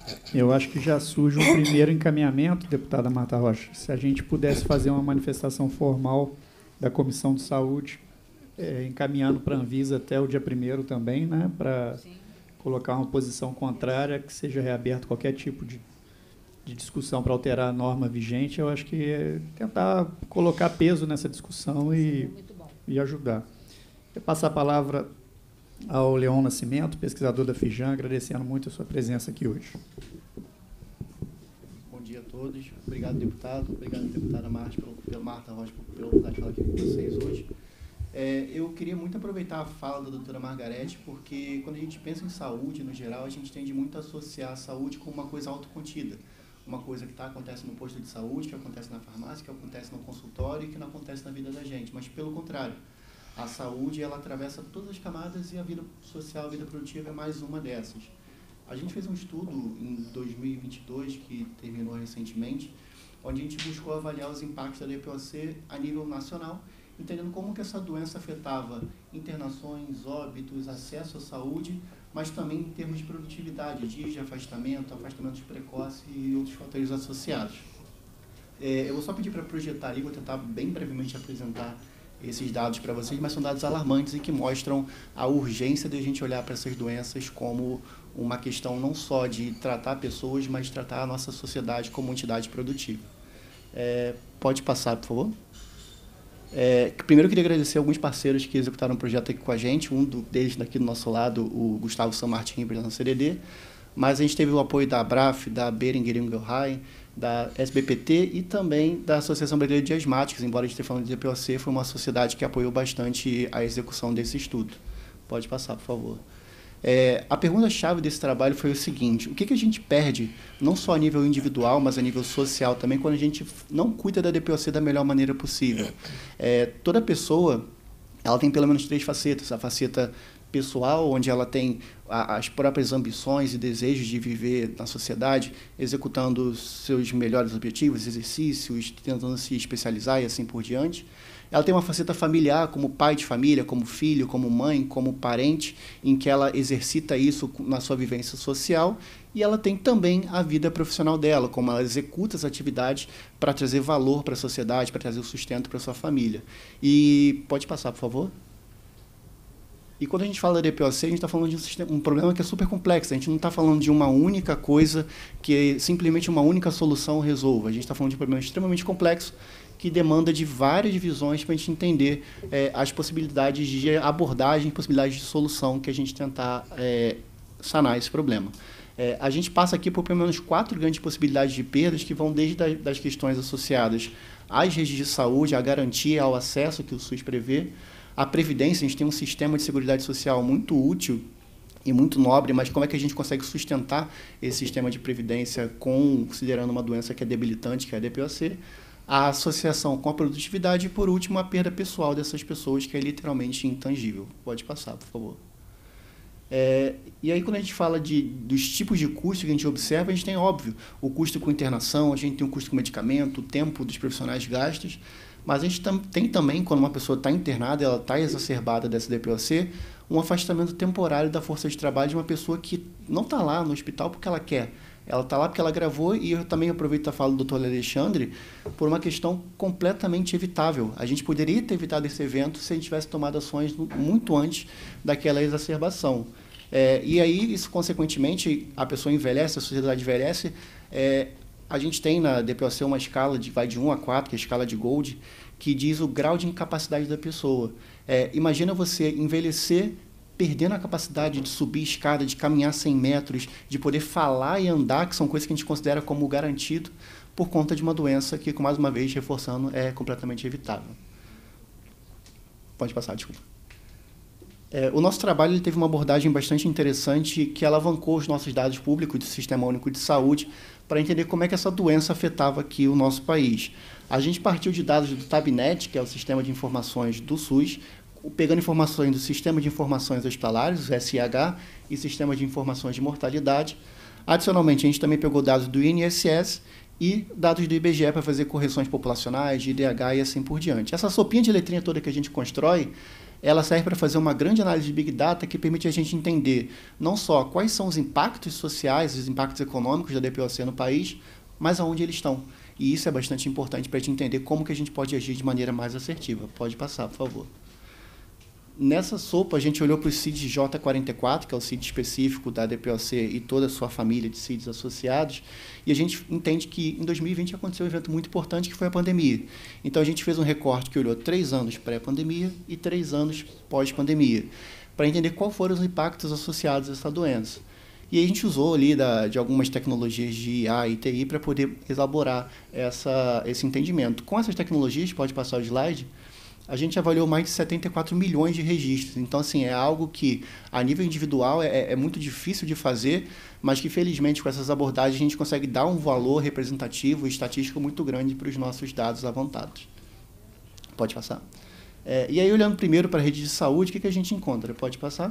Eu acho que já surge um primeiro encaminhamento, deputada Marta Rocha, se a gente pudesse fazer uma manifestação formal da Comissão de Saúde, é, encaminhando para a Anvisa até o dia primeiro também, né, para colocar uma posição contrária, que seja reaberto qualquer tipo de, de discussão para alterar a norma vigente. Eu acho que é tentar colocar peso nessa discussão e, e ajudar. Vou passar a palavra ao Leon Nascimento, pesquisador da Fijan, agradecendo muito a sua presença aqui hoje. Bom dia a todos. Obrigado, deputado. Obrigado, deputada Marta, pela Marta Rocha, pela oportunidade de falar aqui com vocês hoje. É, eu queria muito aproveitar a fala da doutora Margarete, porque quando a gente pensa em saúde, no geral, a gente tende muito a associar a saúde com uma coisa autocontida. Uma coisa que tá, acontece no posto de saúde, que acontece na farmácia, que acontece no consultório e que não acontece na vida da gente. Mas, pelo contrário, a saúde, ela atravessa todas as camadas e a vida social, a vida produtiva é mais uma dessas. A gente fez um estudo em dois mil e vinte e dois, que terminou recentemente, onde a gente buscou avaliar os impactos da D P O C a nível nacional, entendendo como que essa doença afetava internações, óbitos, acesso à saúde, mas também em termos de produtividade, dias de afastamento, afastamentos precoces e outros fatores associados. É, eu vou só pedir para projetar ali, vou tentar bem brevemente apresentar esses dados para vocês, mas são dados alarmantes e que mostram a urgência de a gente olhar para essas doenças como uma questão não só de tratar pessoas, mas de tratar a nossa sociedade como entidade produtiva. É, pode passar, por favor? É, primeiro, eu queria agradecer alguns parceiros que executaram o projeto aqui com a gente, um deles daqui do nosso lado, o Gustavo San Martin, representando a C D D, mas a gente teve o apoio da Abraf, da Boehringer Ingelheim, da S B P T e também da Associação Brasileira de Asmáticos, embora a gente esteja falando de D P O C, foi uma sociedade que apoiou bastante a execução desse estudo. Pode passar, por favor. É, a pergunta-chave desse trabalho foi o seguinte: o que, que a gente perde, não só a nível individual, mas a nível social também, quando a gente não cuida da D P O C da melhor maneira possível? É, toda pessoa, ela tem pelo menos três facetas. A faceta pessoal, onde ela tem a, as próprias ambições e desejos de viver na sociedade, executando seus melhores objetivos, exercícios, tentando se especializar e assim por diante. Ela tem uma faceta familiar, como pai de família, como filho, como mãe, como parente, em que ela exercita isso na sua vivência social. E ela tem também a vida profissional dela, como ela executa as atividades para trazer valor para a sociedade, para trazer o sustento para a sua família. E pode passar, por favor? E quando a gente fala da D P O C, a gente está falando de um, sistema, um problema que é super complexo. A gente não está falando de uma única coisa que simplesmente uma única solução resolva. A gente está falando de um problema extremamente complexo que demanda de várias visões para a gente entender é, as possibilidades de abordagem, possibilidades de solução que a gente tentar é, sanar esse problema. É, a gente passa aqui por pelo menos quatro grandes possibilidades de perdas que vão desde a, das questões associadas às redes de saúde, à garantia, ao acesso que o SUS prevê. A Previdência, a gente tem um sistema de seguridade social muito útil e muito nobre, mas como é que a gente consegue sustentar esse sistema de previdência considerando uma doença que é debilitante, que é a D P O C? A associação com a produtividade e, por último, a perda pessoal dessas pessoas, que é literalmente intangível. Pode passar, por favor. É, e aí, quando a gente fala de, dos tipos de custo que a gente observa, a gente tem, óbvio, o custo com internação, a gente tem o custo com medicamento, o tempo dos profissionais gastos, mas a gente tam, tem também, quando uma pessoa está internada, ela está exacerbada dessa D P O C, um afastamento temporário da força de trabalho de uma pessoa que não está lá no hospital porque ela quer. Ela está lá porque ela gravou, e eu também aproveito a fala do doutor Alexandre por uma questão completamente evitável. A gente poderia ter evitado esse evento se a gente tivesse tomado ações muito antes daquela exacerbação. É, e aí, isso, consequentemente, a pessoa envelhece, a sociedade envelhece. É, a gente tem na D P O C uma escala de, vai de um a quatro, que é a escala de Gold, que diz o grau de incapacidade da pessoa. É, imagina você envelhecer perdendo a capacidade de subir escada, de caminhar cem metros, de poder falar e andar, que são coisas que a gente considera como garantido, por conta de uma doença que, mais uma vez, reforçando, é completamente evitável. Pode passar, desculpa. É, o nosso trabalho ele teve uma abordagem bastante interessante que alavancou os nossos dados públicos do Sistema Único de Saúde para entender como é que essa doença afetava aqui o nosso país. A gente partiu de dados do Tabnet, que é o Sistema de Informações do SUS, pegando informações do Sistema de Informações Hospitalares, o S I H, e Sistema de Informações de Mortalidade. Adicionalmente, a gente também pegou dados do I N S S e dados do I B G E para fazer correções populacionais, de I D H e assim por diante. Essa sopinha de letrinha toda que a gente constrói, ela serve para fazer uma grande análise de Big Data que permite a gente entender não só quais são os impactos sociais, os impactos econômicos da D P O C no país, mas aonde eles estão. E isso é bastante importante para a gente entender como que a gente pode agir de maneira mais assertiva. Pode passar, por favor. Nessa sopa, a gente olhou para o C I D J quarenta e quatro, que é o C I D específico da D P O C e toda a sua família de C I Ds associados, e a gente entende que em dois mil e vinte aconteceu um evento muito importante, que foi a pandemia. Então, a gente fez um recorte que olhou três anos pré-pandemia e três anos pós-pandemia, para entender quais foram os impactos associados a essa doença. E aí a gente usou ali da, de algumas tecnologias de I A e T I para poder elaborar essa, esse entendimento. Com essas tecnologias, pode passar o slide, a gente avaliou mais de setenta e quatro milhões de registros. Então, assim, é algo que, a nível individual, é, é muito difícil de fazer, mas que, felizmente, com essas abordagens, a gente consegue dar um valor representativo e estatístico muito grande para os nossos dados levantados. Pode passar. É, e aí, olhando primeiro para a rede de saúde, o que, que a gente encontra? Pode passar.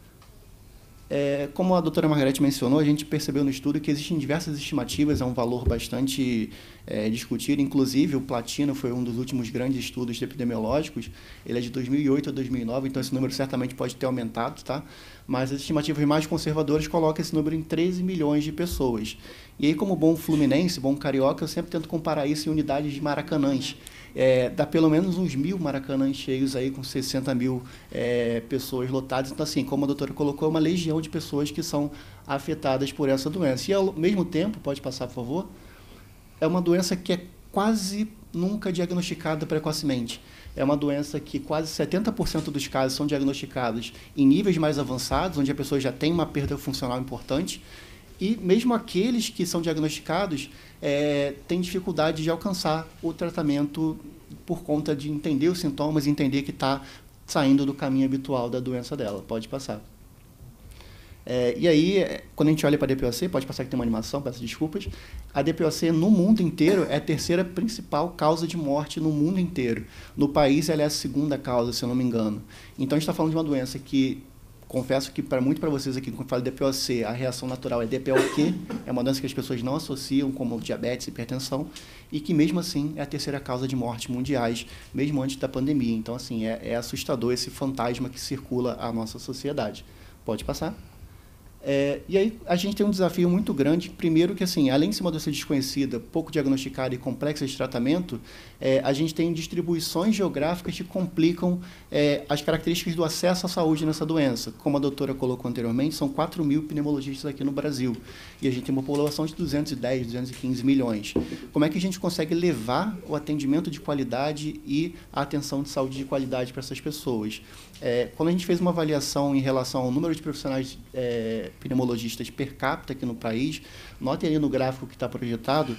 É, como a doutora Margarete mencionou, a gente percebeu no estudo que existem diversas estimativas, é um valor bastante é, discutido, inclusive o Platino foi um dos últimos grandes estudos epidemiológicos, ele é de dois mil e oito a dois mil e nove, então esse número certamente pode ter aumentado, tá? Mas as estimativas mais conservadoras colocam esse número em treze milhões de pessoas. E aí, como bom fluminense, bom carioca, eu sempre tento comparar isso em unidades de maracanãs. É, dá pelo menos uns mil maracanãs cheios aí, com sessenta mil é, pessoas lotadas. Então, assim, como a doutora colocou, é uma legião de pessoas que são afetadas por essa doença. E, ao mesmo tempo, pode passar, por favor, é uma doença que é quase nunca diagnosticada precocemente. É uma doença que quase setenta por cento dos casos são diagnosticados em níveis mais avançados, onde a pessoa já tem uma perda funcional importante, e mesmo aqueles que são diagnosticados é, têm dificuldade de alcançar o tratamento por conta de entender os sintomas e entender que está saindo do caminho habitual da doença dela. Pode passar. É, e aí, quando a gente olha para a D P O C, pode passar que tem uma animação, peço desculpas, a D P O C no mundo inteiro é a terceira principal causa de morte no mundo inteiro. No país, ela é a segunda causa, se eu não me engano. Então, a gente está falando de uma doença que, confesso que, para muito para vocês aqui, quando eu falo D P O C, a reação natural é D P O Q, é uma doença que as pessoas não associam, como diabetes, hipertensão, e que, mesmo assim, é a terceira causa de morte mundiais, mesmo antes da pandemia. Então, assim, é, é assustador esse fantasma que circula a nossa sociedade. Pode passar. É, e aí a gente tem um desafio muito grande, primeiro que, assim, além de ser uma doença desconhecida, pouco diagnosticada e complexa de tratamento, é, a gente tem distribuições geográficas que complicam é, as características do acesso à saúde nessa doença. Como a doutora colocou anteriormente, são quatro mil pneumologistas aqui no Brasil, e a gente tem uma população de duzentos e dez, duzentos e quinze milhões. Como é que a gente consegue levar o atendimento de qualidade e a atenção de saúde de qualidade para essas pessoas? É, quando a gente fez uma avaliação em relação ao número de profissionais é, pneumologistas per capita aqui no país, notem ali no gráfico que está projetado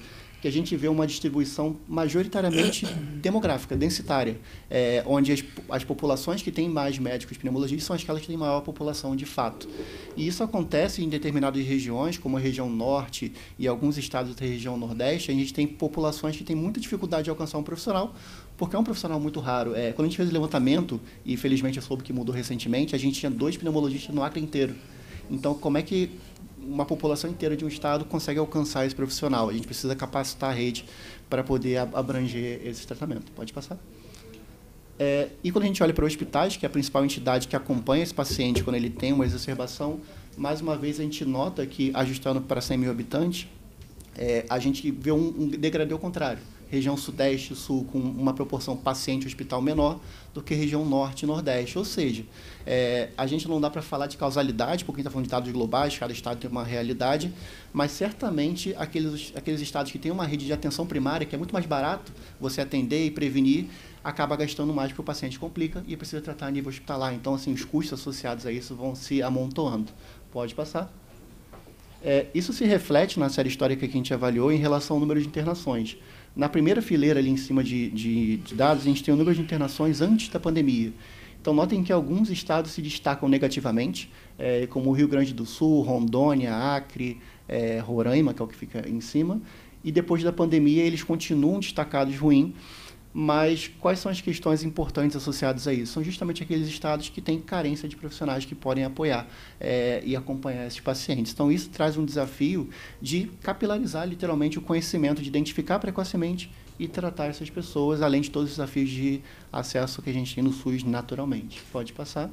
que a gente vê uma distribuição majoritariamente demográfica, densitária, é, onde as, as populações que têm mais médicos pneumologistas são aquelas que têm maior população de fato. E isso acontece em determinadas regiões, como a região norte e alguns estados da região nordeste, a gente tem populações que têm muita dificuldade de alcançar um profissional, porque é um profissional muito raro. É, quando a gente fez o levantamento, e felizmente eu soube que mudou recentemente, a gente tinha dois pneumologistas no Acre inteiro. Então, como é que uma população inteira de um estado consegue alcançar esse profissional? A gente precisa capacitar a rede para poder abranger esse tratamento. Pode passar. É, e quando a gente olha para hospitais, que é a principal entidade que acompanha esse paciente quando ele tem uma exacerbação, mais uma vez a gente nota que, ajustando para cem mil habitantes, é, a gente vê um, um degradê ao contrário. Região sudeste e sul com uma proporção paciente-hospital menor do que região norte e nordeste. Ou seja, é, a gente não dá para falar de causalidade, porque a gente está falando de dados globais, cada estado tem uma realidade, mas certamente aqueles, aqueles estados que têm uma rede de atenção primária, que é muito mais barato você atender e prevenir, acaba gastando mais porque o paciente complica e precisa tratar a nível hospitalar. Então, assim, os custos associados a isso vão se amontoando. Pode passar. É, isso se reflete na série histórica que a gente avaliou em relação ao número de internações. Na primeira fileira, ali em cima de, de, de dados, a gente tem o número de internações antes da pandemia. Então, notem que alguns estados se destacam negativamente, é, como o Rio Grande do Sul, Rondônia, Acre, é, Roraima, que é o que fica em cima, e depois da pandemia eles continuam destacados ruim. Mas quais são as questões importantes associadas a isso? São justamente aqueles estados que têm carência de profissionais que podem apoiar é, e acompanhar esses pacientes. Então, isso traz um desafio de capilarizar, literalmente, o conhecimento, de identificar precocemente e tratar essas pessoas, além de todos os desafios de acesso que a gente tem no SUS naturalmente. Pode passar.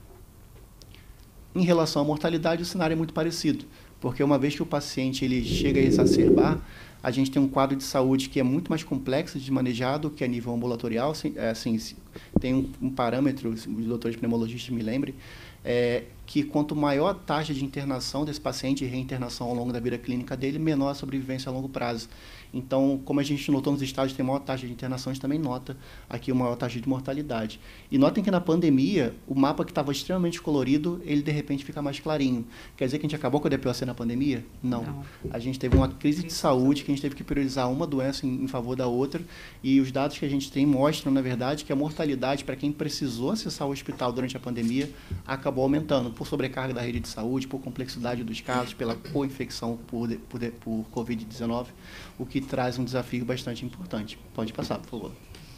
Em relação à mortalidade, o cenário é muito parecido, porque uma vez que o paciente ele chega a exacerbar, a gente tem um quadro de saúde que é muito mais complexo de manejar do que a nível ambulatorial. Assim, tem um, um parâmetro, os doutores pneumologistas me lembrem, é, que quanto maior a taxa de internação desse paciente e reinternação ao longo da vida clínica dele, menor a sobrevivência a longo prazo. Então, como a gente notou nos estados que tem maior taxa de internação, a gente também nota aqui uma maior taxa de mortalidade. E notem que na pandemia, o mapa que estava extremamente colorido, ele de repente fica mais clarinho. Quer dizer que a gente acabou com a D P O C na pandemia? Não. Não. A gente teve uma crise de saúde que a gente teve que priorizar uma doença em, em favor da outra, e os dados que a gente tem mostram, na verdade, que a mortalidade para quem precisou acessar o hospital durante a pandemia acabou aumentando por sobrecarga da rede de saúde, por complexidade dos casos, pela co-infecção por, por, por covid dezenove, o que traz um desafio bastante importante. Pode passar, por favor.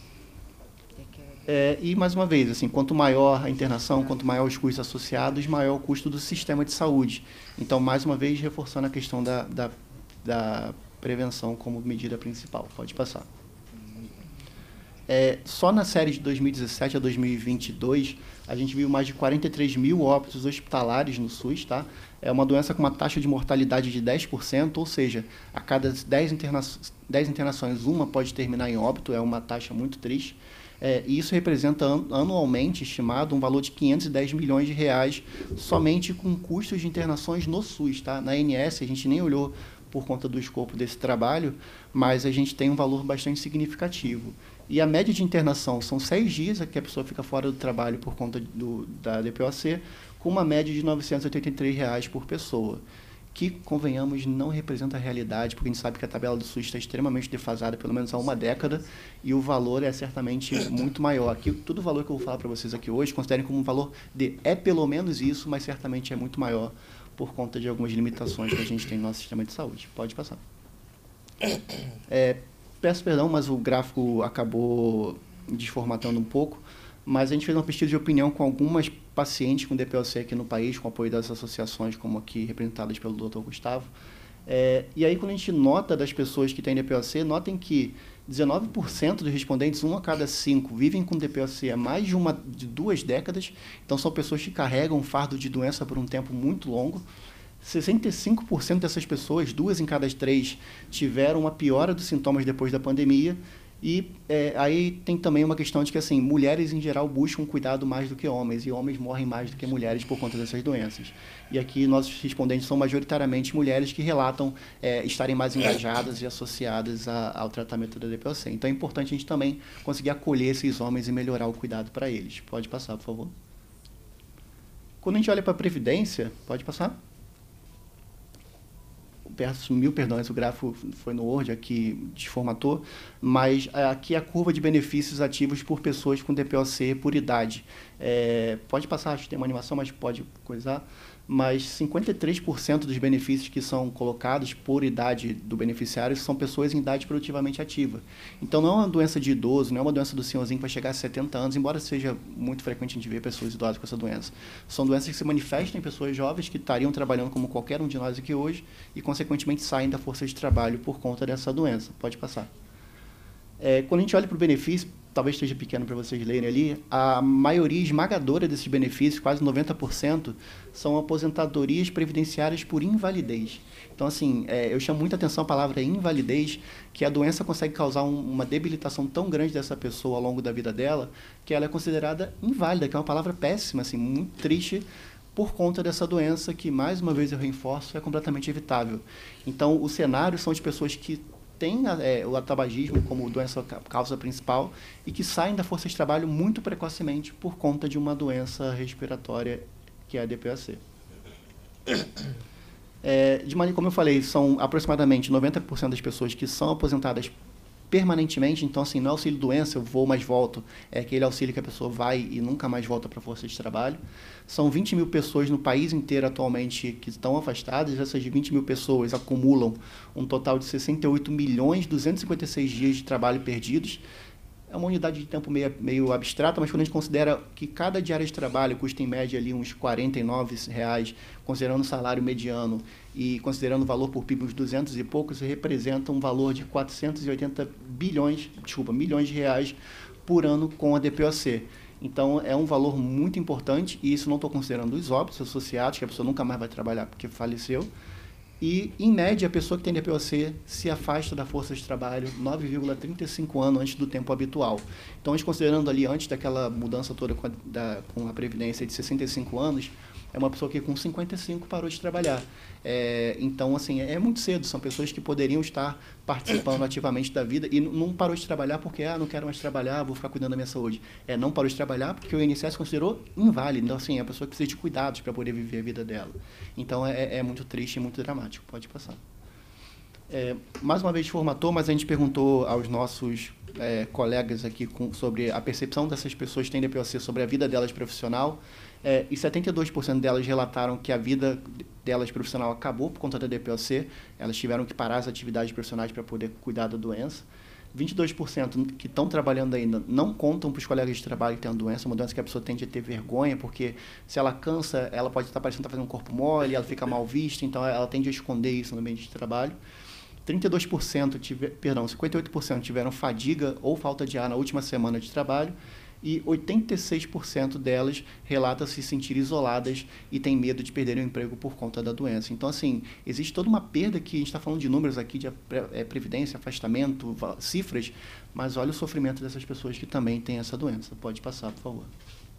É, e, mais uma vez, assim, quanto maior a internação, quanto maior os custos associados, maior o custo do sistema de saúde. Então, mais uma vez, reforçando a questão da, da, da prevenção como medida principal. Pode passar. É, só na série de dois mil e dezessete a dois mil e vinte e dois, a gente viu mais de quarenta e três mil óbitos hospitalares no SUS, tá? É uma doença com uma taxa de mortalidade de dez por cento, ou seja, a cada dez, interna dez internações, uma pode terminar em óbito, é uma taxa muito triste. É, e isso representa anualmente, estimado, um valor de quinhentos e dez milhões de reais somente com custos de internações no SUS, tá? Na A N S, a gente nem olhou por conta do escopo desse trabalho, mas a gente tem um valor bastante significativo. E a média de internação são seis dias que a pessoa fica fora do trabalho por conta do, da D P O C, com uma média de novecentos e oitenta e três reais por pessoa, que, convenhamos, não representa a realidade, porque a gente sabe que a tabela do SUS está extremamente defasada, pelo menos há uma década, e o valor é certamente muito maior. Aqui, todo o valor que eu vou falar para vocês aqui hoje, considerem como um valor de é pelo menos isso, mas certamente é muito maior por conta de algumas limitações que a gente tem no nosso sistema de saúde. Pode passar. É, peço perdão, mas o gráfico acabou desformatando um pouco, mas a gente fez uma pesquisa de opinião com algumas pacientes com D P O C aqui no país, com apoio das associações, como aqui representadas pelo doutor Gustavo. É, e aí, quando a gente nota das pessoas que têm D P O C, notem que dezenove por cento dos respondentes, um a cada cinco, vivem com D P O C há mais de, uma, de duas décadas. Então, são pessoas que carregam um fardo de doença por um tempo muito longo. sessenta e cinco por cento dessas pessoas, duas em cada três, tiveram uma piora dos sintomas depois da pandemia. E é, aí tem também uma questão de que, assim, mulheres em geral buscam cuidado mais do que homens, e homens morrem mais do que mulheres por conta dessas doenças. E aqui nossos respondentes são majoritariamente mulheres que relatam é, estarem mais engajadas e associadas a, ao tratamento da D P O C. Então é importante a gente também conseguir acolher esses homens e melhorar o cuidado para eles. Pode passar, por favor. Quando a gente olha para a Previdência, pode passar? versus mil, perdões, o gráfico foi no Word, aqui desformatou, mas aqui a curva de benefícios ativos por pessoas com D P O C por idade. É, pode passar, acho que tem uma animação, mas pode coisar. Mas cinquenta e três por cento dos benefícios que são colocados por idade do beneficiário são pessoas em idade produtivamente ativa. Então, não é uma doença de idoso, não é uma doença do senhorzinho que vai chegar a setenta anos, embora seja muito frequente a gente ver pessoas idosas com essa doença. São doenças que se manifestam em pessoas jovens que estariam trabalhando como qualquer um de nós aqui hoje e, consequentemente, saem da força de trabalho por conta dessa doença. Pode passar. É, quando a gente olha para o benefício, talvez esteja pequeno para vocês lerem ali, a maioria esmagadora desses benefícios, quase noventa por cento, são aposentadorias previdenciárias por invalidez. Então, assim, é, eu chamo muita atenção a palavra invalidez, que a doença consegue causar um, uma debilitação tão grande dessa pessoa ao longo da vida dela, que ela é considerada inválida, que é uma palavra péssima, assim, muito triste, por conta dessa doença que, mais uma vez eu reforço, é completamente evitável. Então, o cenário são de pessoas que têm é, o tabagismo como doença causa principal e que saem da força de trabalho muito precocemente por conta de uma doença respiratória que é a D P O C. É, de maneira, como eu falei, são aproximadamente noventa por cento das pessoas que são aposentadas permanentemente, então assim, não é auxílio doença, eu vou mais volto, é aquele auxílio que a pessoa vai e nunca mais volta para a força de trabalho. São vinte mil pessoas no país inteiro atualmente que estão afastadas, essas vinte mil pessoas acumulam um total de sessenta e oito milhões duzentos e cinquenta e seis dias de trabalho perdidos. É uma unidade de tempo meio, meio abstrata, mas quando a gente considera que cada diária de trabalho custa em média ali uns quarenta e nove reais, considerando o salário mediano e considerando o valor por P I B uns duzentos e poucos, representa um valor de quatrocentos e oitenta bilhões, desculpa, milhões de reais por ano com a D P O C. Então, é um valor muito importante, e isso não estou considerando os óbitos associados, que a pessoa nunca mais vai trabalhar porque faleceu. E, em média, a pessoa que tem D P O C se afasta da força de trabalho nove vírgula trinta e cinco anos antes do tempo habitual. Então, a gente considerando ali, antes daquela mudança toda com a, da, com a Previdência de sessenta e cinco anos, é uma pessoa que com cinquenta e cinco parou de trabalhar. É, então, assim, é muito cedo. São pessoas que poderiam estar participando ativamente da vida e não parou de trabalhar porque, ah, não quero mais trabalhar, vou ficar cuidando da minha saúde. É, não parou de trabalhar porque o I N S S considerou inválido. Então, assim, é a pessoa que precisa de cuidados para poder viver a vida dela. Então, é, é muito triste e muito dramático. Pode passar. É, mais uma vez formatou, mas a gente perguntou aos nossos é, colegas aqui com, sobre a percepção dessas pessoas que têm D P O C sobre a vida delas profissional. É, e setenta e dois por cento delas relataram que a vida delas profissional acabou por conta da D P O C. Elas tiveram que parar as atividades profissionais para poder cuidar da doença. vinte e dois por cento que estão trabalhando ainda não contam para os colegas de trabalho que têm a doença. É uma doença que a pessoa tende a ter vergonha, porque se ela cansa, ela pode estar parecendo estar fazendo um corpo mole, ela fica mal vista, então ela tende a esconder isso no ambiente de trabalho. trinta e dois por cento, tiver, perdão, cinquenta e oito por cento tiveram fadiga ou falta de ar na última semana de trabalho. E oitenta e seis por cento delas relatam se sentir isoladas e têm medo de perder o emprego por conta da doença. Então, assim, existe toda uma perda que a gente está falando de números aqui, de é, previdência, afastamento, cifras, mas olha o sofrimento dessas pessoas que também têm essa doença. Pode passar, por favor.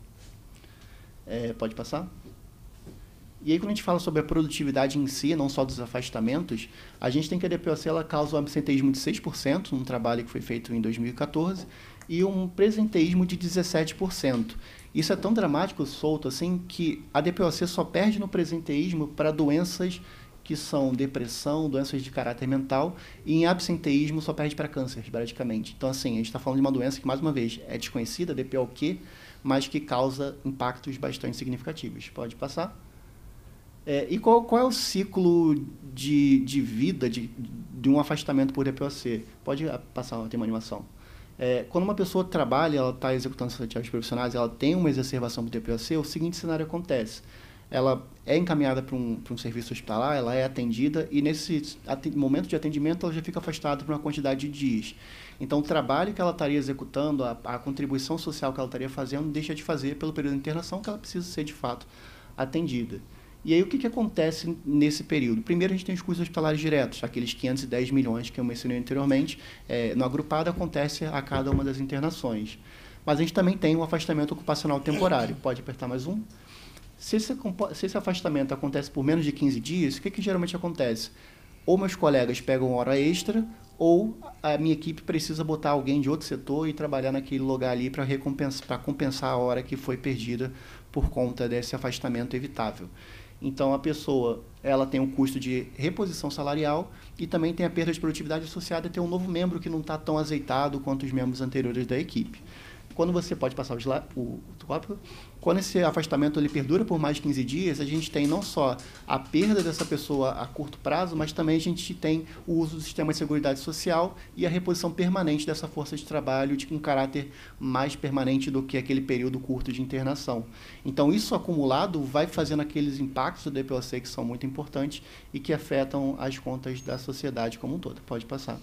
É, pode passar? E aí, quando a gente fala sobre a produtividade em si, não só dos afastamentos, a gente tem que a D P O C ela causa um absenteísmo de seis por cento, num trabalho que foi feito em dois mil e quatorze, e um presenteísmo de dezessete por cento. Isso é tão dramático, solto, assim, que a D P O C só perde no presenteísmo para doenças que são depressão, doenças de caráter mental, e em absenteísmo só perde para câncer, praticamente. Então, assim, a gente está falando de uma doença que, mais uma vez, é desconhecida, D P O Q, mas que causa impactos bastante significativos. Pode passar? É, e qual, qual é o ciclo de, de vida de, de um afastamento por D P O C? Pode passar, tem uma animação. É, quando uma pessoa trabalha, ela está executando suas atividades profissionais, ela tem uma exacerbação do D P O C, o seguinte cenário acontece. Ela é encaminhada para um, para um serviço hospitalar, ela é atendida e nesse momento de atendimento ela já fica afastada por uma quantidade de dias. Então, o trabalho que ela estaria executando, a, a contribuição social que ela estaria fazendo, deixa de fazer pelo período de internação que ela precisa ser, de fato, atendida. E aí, o que, que acontece nesse período? Primeiro, a gente tem os custos hospitalares diretos, aqueles quinhentos e dez milhões que eu mencionei anteriormente. É, no agrupado, acontece a cada uma das internações. Mas a gente também tem o afastamento ocupacional temporário. Pode apertar mais um? Se esse, se esse afastamento acontece por menos de quinze dias, o que, que geralmente acontece? Ou meus colegas pegam hora extra, ou a minha equipe precisa botar alguém de outro setor e trabalhar naquele lugar ali para recompensar, para compensar a hora que foi perdida por conta desse afastamento evitável. Então, a pessoa ela tem um custo de reposição salarial e também tem a perda de produtividade associada a ter um novo membro que não está tão azeitado quanto os membros anteriores da equipe. Quando você pode passar o, o tópico, quando esse afastamento ele perdura por mais de quinze dias, a gente tem não só a perda dessa pessoa a curto prazo, mas também a gente tem o uso do sistema de seguridade social e a reposição permanente dessa força de trabalho de um caráter mais permanente do que aquele período curto de internação. Então, isso acumulado vai fazendo aqueles impactos do D P O C que são muito importantes e que afetam as contas da sociedade como um todo. Pode passar.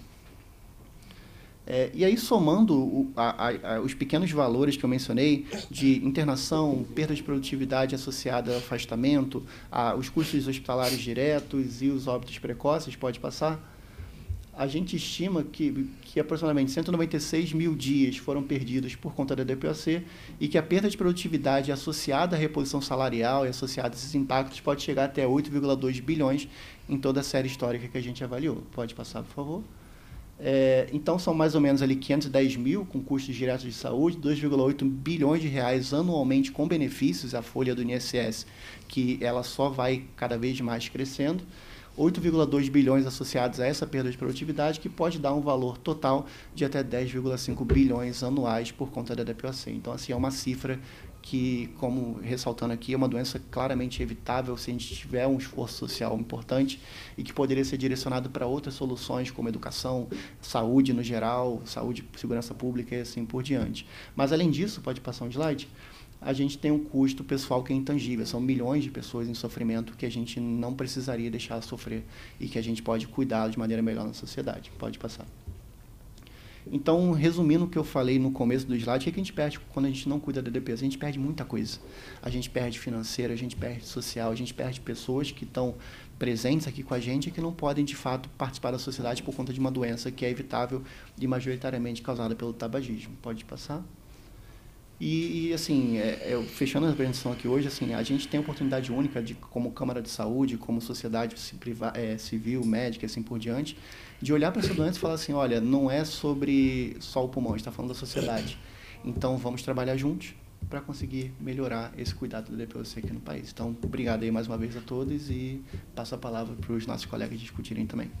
É, e aí, somando o, a, a, os pequenos valores que eu mencionei, de internação, perda de produtividade associada ao afastamento, a, os custos hospitalares diretos e os óbitos precoces, pode passar, a gente estima que, que aproximadamente cento e noventa e seis mil dias foram perdidos por conta da D P O C e que a perda de produtividade associada à reposição salarial e associada a esses impactos pode chegar até oito vírgula dois bilhões em toda a série histórica que a gente avaliou. Pode passar, por favor. É, então, são mais ou menos ali quinhentos e dez mil com custos diretos de saúde, dois vírgula oito bilhões de reais anualmente com benefícios, a folha do I N S S, que ela só vai cada vez mais crescendo, oito vírgula dois bilhões associados a essa perda de produtividade, que pode dar um valor total de até dez vírgula cinco bilhões anuais por conta da D P O C. Então, assim, é uma cifra que, como ressaltando aqui, é uma doença claramente evitável se a gente tiver um esforço social importante e que poderia ser direcionado para outras soluções, como educação, saúde no geral, saúde, segurança pública e assim por diante. Mas, além disso, pode passar um slide, a gente tem um custo pessoal que é intangível. São milhões de pessoas em sofrimento que a gente não precisaria deixar sofrer e que a gente pode cuidar de maneira melhor na sociedade. Pode passar. Então, resumindo o que eu falei no começo do slide, o que a gente perde quando a gente não cuida da D P O C? A gente perde muita coisa. A gente perde financeiro, a gente perde social, a gente perde pessoas que estão presentes aqui com a gente e que não podem, de fato, participar da sociedade por conta de uma doença que é evitável e majoritariamente causada pelo tabagismo. Pode passar? E, e assim, é, eu, fechando a apresentação aqui hoje, assim, a gente tem a oportunidade única, de, como Câmara de Saúde, como sociedade é, civil, médica e assim por diante, de olhar para essa doença e falar assim, olha, não é sobre só o pulmão, a gente está falando da sociedade. Então, vamos trabalhar juntos para conseguir melhorar esse cuidado do D P O C aqui no país. Então, obrigado aí mais uma vez a todos e passo a palavra para os nossos colegas discutirem também.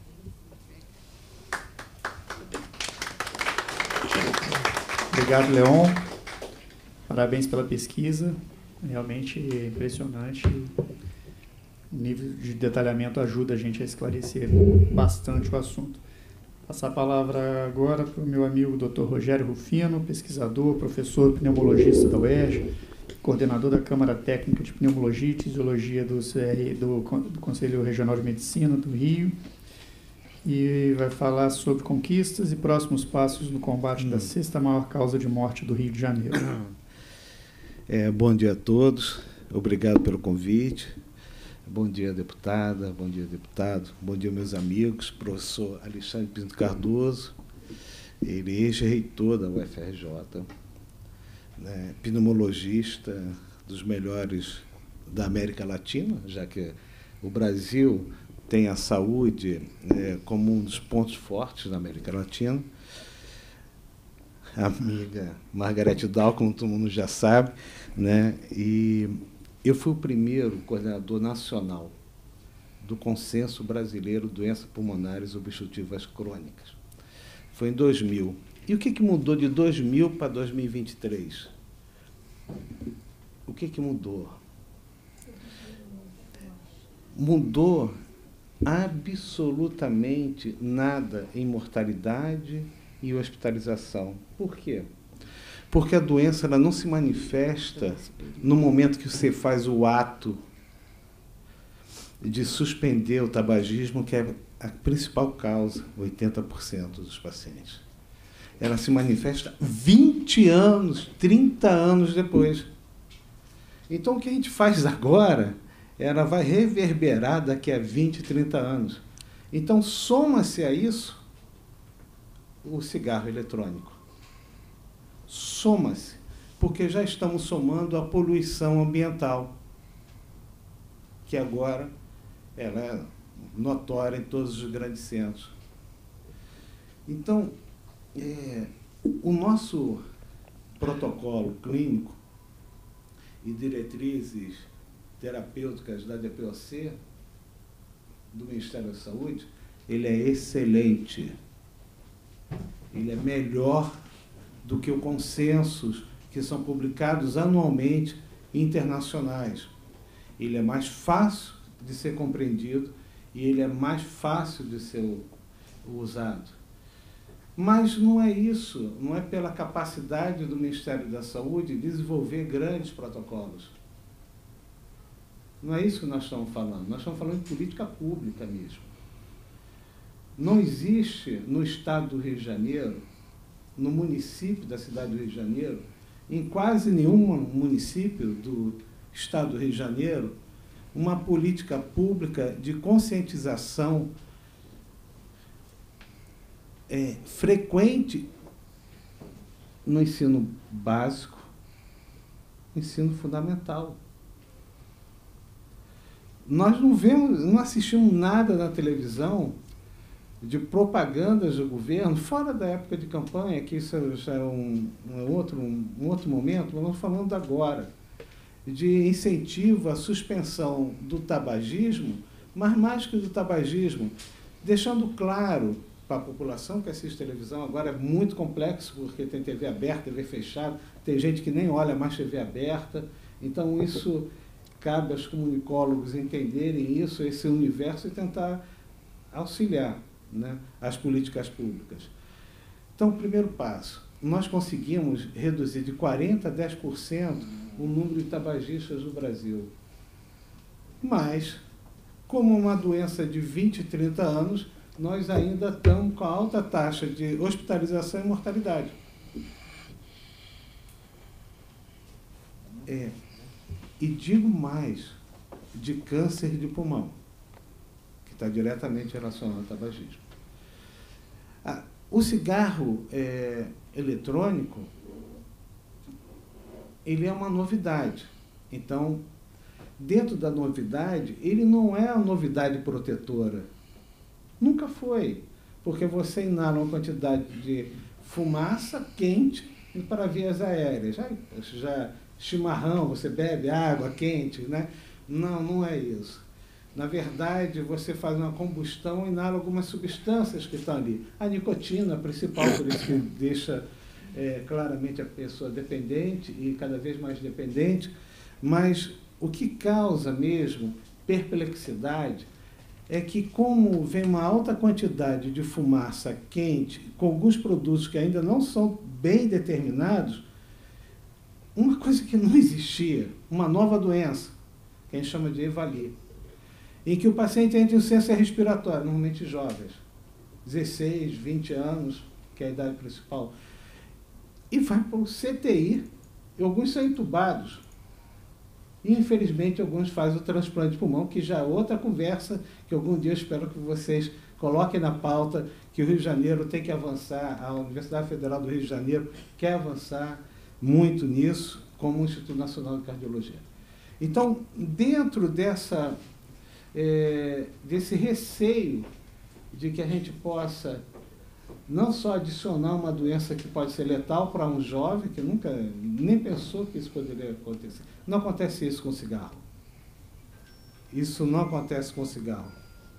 Obrigado, Leon. Parabéns pela pesquisa, realmente impressionante. O nível de detalhamento ajuda a gente a esclarecer bastante o assunto. Passar a palavra agora para o meu amigo doutor Rogério Rufino, pesquisador, professor pneumologista da U E R J, coordenador da Câmara Técnica de Pneumologia e Fisiologia do, C R, do, do Conselho Regional de Medicina do Rio, e vai falar sobre conquistas e próximos passos no combate hum. da sexta maior causa de morte do Rio de Janeiro. É, bom dia a todos, obrigado pelo convite. Bom dia, deputada, bom dia, deputado, bom dia, meus amigos, professor Alexandre Pinto Cardoso, ele é ex-reitor da U F R J, né, pneumologista dos melhores da América Latina, já que o Brasil tem a saúde né, como um dos pontos fortes da América Latina. A amiga Margarete Dal, como todo mundo já sabe, né? E eu fui o primeiro coordenador nacional do Consenso Brasileiro de Doenças Pulmonares Obstrutivas Crônicas. Foi em dois mil. E o que, que mudou de dois mil para dois mil e vinte e três? O que, que mudou? Mudou absolutamente nada em mortalidade e hospitalização. Por quê? Porque a doença ela não se manifesta no momento que você faz o ato de suspender o tabagismo, que é a principal causa, oitenta por cento dos pacientes. Ela se manifesta vinte anos, trinta anos depois. Então, o que a gente faz agora, ela vai reverberar daqui a vinte, trinta anos. Então, soma-se a isso o cigarro eletrônico. Soma-se, porque já estamos somando a poluição ambiental, que agora ela é notória em todos os grandes centros. Então, é, o nosso protocolo clínico e diretrizes terapêuticas da D P O C, do Ministério da Saúde, ele é excelente. Ele é melhor do que os consensos que são publicados anualmente internacionais. Ele é mais fácil de ser compreendido e ele é mais fácil de ser usado. Mas não é isso, não é pela capacidade do Ministério da Saúde desenvolver grandes protocolos. Não é isso que nós estamos falando. Nós estamos falando de política pública mesmo. Não existe no estado do Rio de Janeiro, no município da cidade do Rio de Janeiro, em quase nenhum município do estado do Rio de Janeiro, uma política pública de conscientização é, frequente no ensino básico, no ensino fundamental. Nós não vemos, não assistimos nada na televisão de propagandas do governo, fora da época de campanha, que isso já é um, um, outro, um, um outro momento, mas nós falando agora, de incentivo à suspensão do tabagismo, mas mais que do tabagismo, deixando claro para a população que assiste televisão, agora é muito complexo, porque tem T V aberta, T V fechada, tem gente que nem olha mais T V aberta, então isso cabe aos comunicólogos entenderem isso, esse universo, e tentar auxiliar, né, as políticas públicas. Então, o primeiro passo, nós conseguimos reduzir de quarenta por cento a dez por cento o número de tabagistas no Brasil. Mas, como uma doença de vinte, trinta anos, nós ainda estamos com alta taxa de hospitalização e mortalidade. É, e digo mais, de câncer de pulmão, que está diretamente relacionado ao tabagismo. Ah, o cigarro é, eletrônico, ele é uma novidade. Então, dentro da novidade, ele não é a novidade protetora. Nunca foi, porque você inala uma quantidade de fumaça quente para vias aéreas. Já, já chimarrão, você bebe água quente, né? Não, não é isso. Na verdade, você faz uma combustão e inala algumas substâncias que estão ali. A nicotina, a principal, por isso que deixa é, claramente a pessoa dependente e cada vez mais dependente. Mas o que causa mesmo perplexidade é que, como vem uma alta quantidade de fumaça quente, com alguns produtos que ainda não são bem determinados, uma coisa que não existia, uma nova doença, que a gente chama de EVALI, em que o paciente entra em insuficiência respiratória, normalmente jovens, dezesseis, vinte anos, que é a idade principal, e vai para o C T I, e alguns são entubados. E, infelizmente, alguns fazem o transplante de pulmão, que já é outra conversa, que algum dia eu espero que vocês coloquem na pauta, que o Rio de Janeiro tem que avançar, a Universidade Federal do Rio de Janeiro quer avançar muito nisso, como o Instituto Nacional de Cardiologia. Então, dentro dessa, é, desse receio de que a gente possa não só adicionar uma doença que pode ser letal para um jovem, que nunca nem pensou que isso poderia acontecer. Não acontece isso com cigarro. Isso não acontece com cigarro.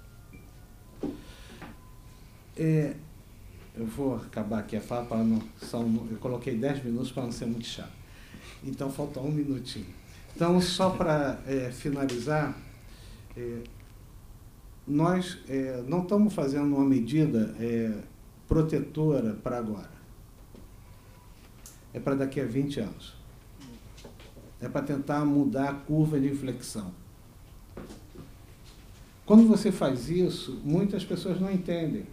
É, eu vou acabar aqui a fala, para não, são, eu coloquei dez minutos para não ser muito chato. Então, falta um minutinho. Então, só para é, finalizar, é, nós é, não estamos fazendo uma medida é, protetora para agora. É para daqui a vinte anos. É para tentar mudar a curva de inflexão. Quando você faz isso, muitas pessoas não entendem.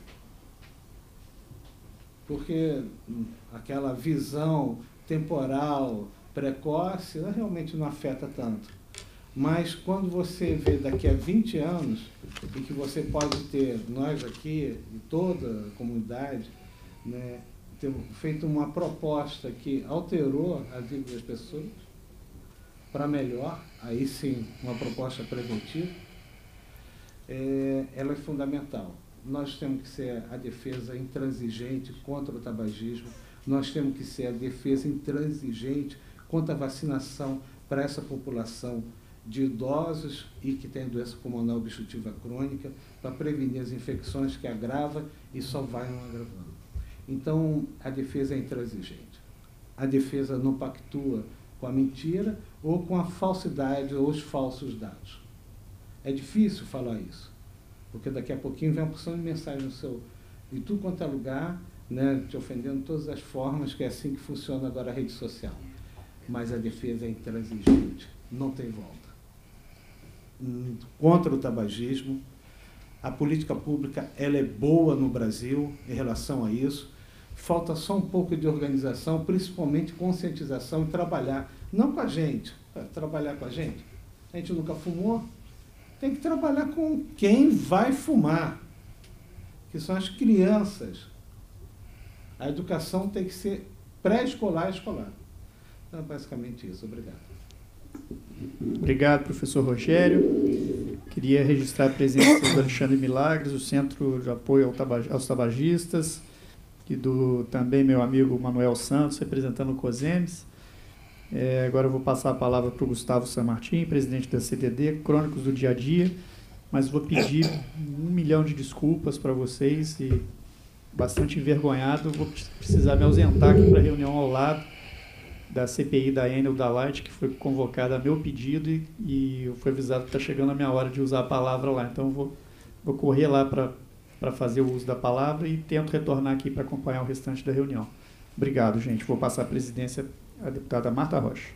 Porque aquela visão temporal, precoce, ela realmente não afeta tanto. Mas quando você vê daqui a vinte anos, e que você pode ter, nós aqui, e toda a comunidade, né, ter feito uma proposta que alterou a vida das pessoas para melhor, aí sim, uma proposta preventiva, é, ela é fundamental. Nós temos que ser a defesa intransigente contra o tabagismo, nós temos que ser a defesa intransigente contra a vacinação para essa população de idosos e que têm doença pulmonar obstrutiva crônica, para prevenir as infecções que agravam e só vai não agravando. Então, a defesa é intransigente. A defesa não pactua com a mentira ou com a falsidade ou os falsos dados. É difícil falar isso, porque daqui a pouquinho vem uma porção de mensagem no seu, em tudo quanto é lugar, né, te ofendendo de todas as formas, que é assim que funciona agora a rede social. Mas a defesa é intransigente, não tem volta. Contra o tabagismo, a política pública ela é boa no Brasil em relação a isso. Falta só um pouco de organização, principalmente conscientização e trabalhar, não com a gente, trabalhar com a gente. A gente nunca fumou, tem que trabalhar com quem vai fumar, que são as crianças. A educação tem que ser pré-escolar e escolar. Então, é basicamente isso. Obrigado. Obrigado, professor Rogério. Queria registrar a presença do Alexandre Milagres, do Centro de Apoio ao Tabag- aos Tabagistas, e do também meu amigo Manuel Santos, representando o COSEMES. É, agora eu vou passar a palavra para o Gustavo Samartim, presidente da C D D, Crônicos do Dia a Dia, mas vou pedir um milhão de desculpas para vocês e, bastante envergonhado, vou precisar me ausentar aqui para a reunião ao lado da C P I da Enel da Light, que foi convocada a meu pedido e, e eu fui avisado que está chegando a minha hora de usar a palavra lá. Então, eu vou, vou correr lá para fazer o uso da palavra e tento retornar aqui para acompanhar o restante da reunião. Obrigado, gente. Vou passar a presidência à deputada Marta Rocha.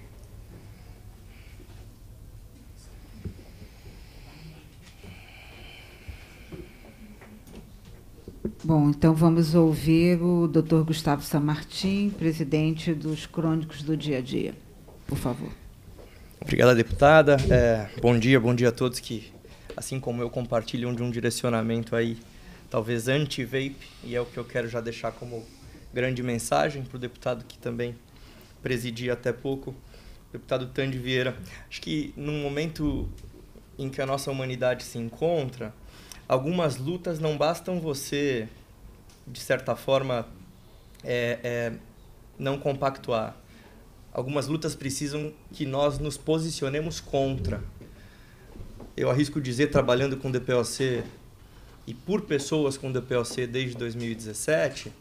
Bom, então vamos ouvir o doutor Gustavo Samartim, presidente dos Crônicos do Dia a Dia. Por favor. Obrigada, deputada. É, bom dia, bom dia a todos que, assim como eu, compartilham de um direcionamento aí, talvez anti-vape, e é o que eu quero já deixar como grande mensagem para o deputado que também presidia até pouco, o deputado Tandy Vieira. Acho que num momento em que a nossa humanidade se encontra, algumas lutas não bastam você, de certa forma, é, é, não compactuar. Algumas lutas precisam que nós nos posicionemos contra. Eu arrisco dizer, trabalhando com D P O C e por pessoas com D P O C desde dois mil e dezessete,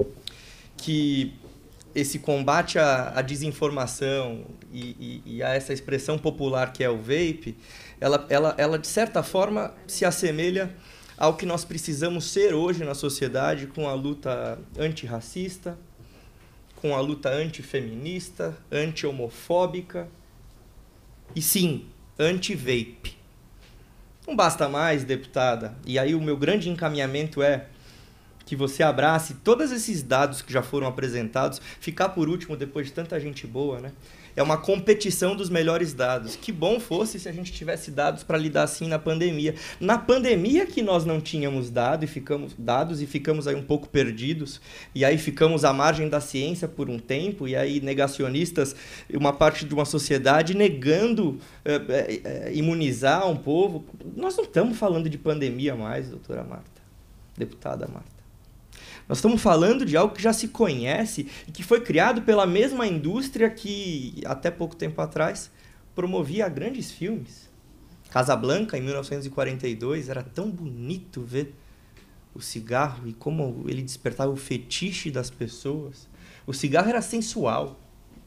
que esse combate à, à desinformação e, e, e a essa expressão popular que é o vape, ela, ela, ela, de certa forma, se assemelha ao que nós precisamos ser hoje na sociedade, com a luta antirracista, com a luta antifeminista, anti-homofóbica e, sim, anti-vape. Não basta mais, deputada, e aí o meu grande encaminhamento é que você abrace todos esses dados que já foram apresentados, ficar por último depois de tanta gente boa, né? É uma competição dos melhores dados. Que bom fosse se a gente tivesse dados para lidar assim na pandemia. Na pandemia que nós não tínhamos dado e ficamos, dados e ficamos aí um pouco perdidos, e aí ficamos à margem da ciência por um tempo, e aí negacionistas, uma parte de uma sociedade negando é, é, imunizar um povo. Nós não estamos falando de pandemia mais, doutora Marta, deputada Marta. Nós estamos falando de algo que já se conhece e que foi criado pela mesma indústria que, até pouco tempo atrás, promovia grandes filmes. Casablanca, em mil novecentos e quarenta e dois, era tão bonito ver o cigarro e como ele despertava o fetiche das pessoas. O cigarro era sensual.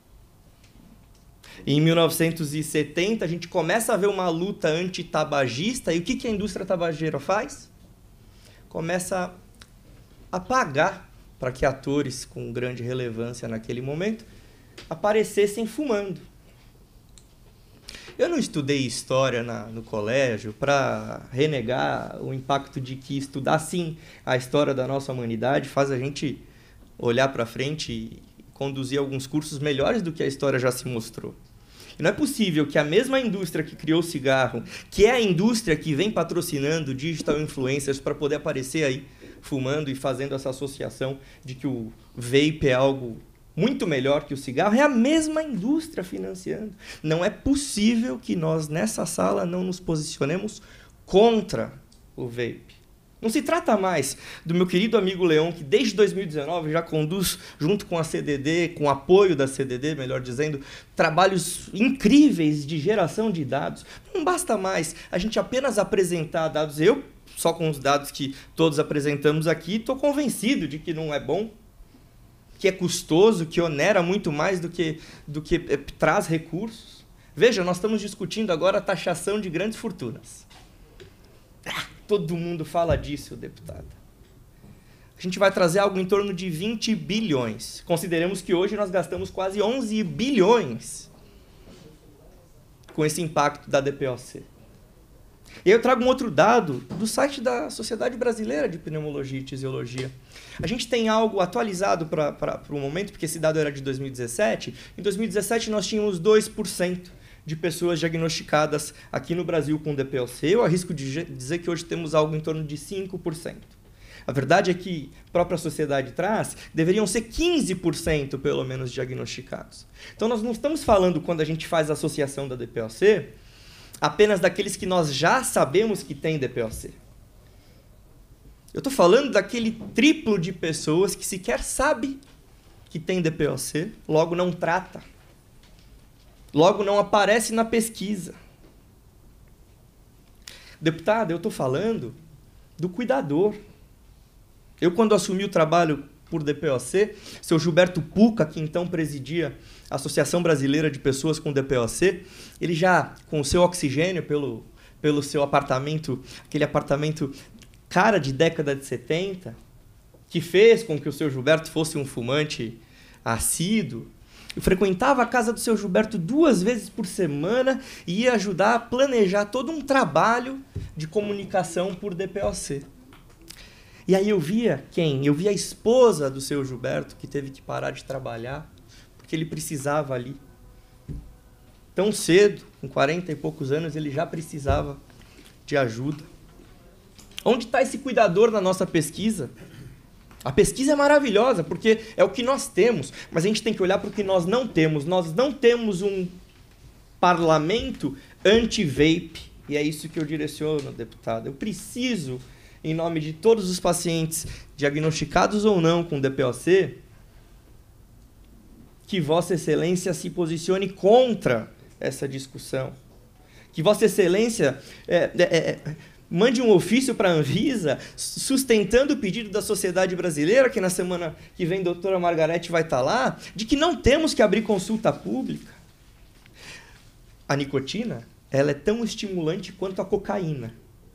E em mil novecentos e setenta, a gente começa a ver uma luta antitabagista, e o que, que a indústria tabageira faz? Começa a pagar para que atores com grande relevância naquele momento aparecessem fumando. Eu não estudei história na, no colégio para renegar o impacto de que estudar, sim, a história da nossa humanidade faz a gente olhar para frente e conduzir alguns cursos melhores do que a história já se mostrou. E não é possível que a mesma indústria que criou o cigarro, que é a indústria que vem patrocinando digital influencers para poder aparecer aí fumando e fazendo essa associação de que o vape é algo muito melhor que o cigarro, é a mesma indústria financiando. Não é possível que nós, nessa sala, não nos posicionemos contra o vape. Não se trata mais do meu querido amigo Leon, que desde dois mil e dezenove já conduz, junto com a C D D, com o apoio da C D D, melhor dizendo, trabalhos incríveis de geração de dados. Não basta mais a gente apenas apresentar dados. Eu, só com os dados que todos apresentamos aqui, estou convencido de que não é bom, que é custoso, que onera muito mais do que, do que é, traz recursos. Veja, nós estamos discutindo agora a taxação de grandes fortunas. Ah, todo mundo fala disso, deputada. A gente vai trazer algo em torno de vinte bilhões. Consideremos que hoje nós gastamos quase onze bilhões com esse impacto da D P O C. E eu trago um outro dado do site da Sociedade Brasileira de Pneumologia e Tisiologia. A gente tem algo atualizado para o momento, porque esse dado era de dois mil e dezessete. Em dois mil e dezessete, nós tínhamos dois por cento de pessoas diagnosticadas aqui no Brasil com D P O C. Eu arrisco de dizer que hoje temos algo em torno de cinco por cento. A verdade é que a própria sociedade traz, deveriam ser quinze por cento, pelo menos, diagnosticados. Então, nós não estamos falando, quando a gente faz a associação da D P O C, apenas daqueles que nós já sabemos que têm D P O C. Eu estou falando daquele triplo de pessoas que sequer sabe que tem D P O C, logo não trata. Logo não aparece na pesquisa. Deputada, eu estou falando do cuidador. Eu, quando assumi o trabalho por D P O C, seu Gilberto Puca, que então presidia a Associação Brasileira de Pessoas com D P O C, ele já, com o seu oxigênio pelo, pelo seu apartamento, aquele apartamento cara de década de setenta, que fez com que o seu Gilberto fosse um fumante assíduo, eu frequentava a casa do seu Gilberto duas vezes por semana e ia ajudar a planejar todo um trabalho de comunicação por D P O C. E aí eu via quem? Eu via a esposa do seu Gilberto, que teve que parar de trabalhar, porque ele precisava ali. Tão cedo, com quarenta e poucos anos, ele já precisava de ajuda. Onde está esse cuidador na nossa pesquisa? A pesquisa é maravilhosa, porque é o que nós temos, mas a gente tem que olhar para o que nós não temos. Nós não temos um parlamento anti-vape, e é isso que eu direciono, deputado. Eu preciso, em nome de todos os pacientes, diagnosticados ou não com D P O C, que Vossa Excelência se posicione contra essa discussão. Que Vossa Excelência é, é, é, mande um ofício para a Anvisa sustentando o pedido da sociedade brasileira, que na semana que vem a doutora Margarete vai estar lá, de que não temos que abrir consulta pública. A nicotina, ela é tão estimulante quanto a cocaína.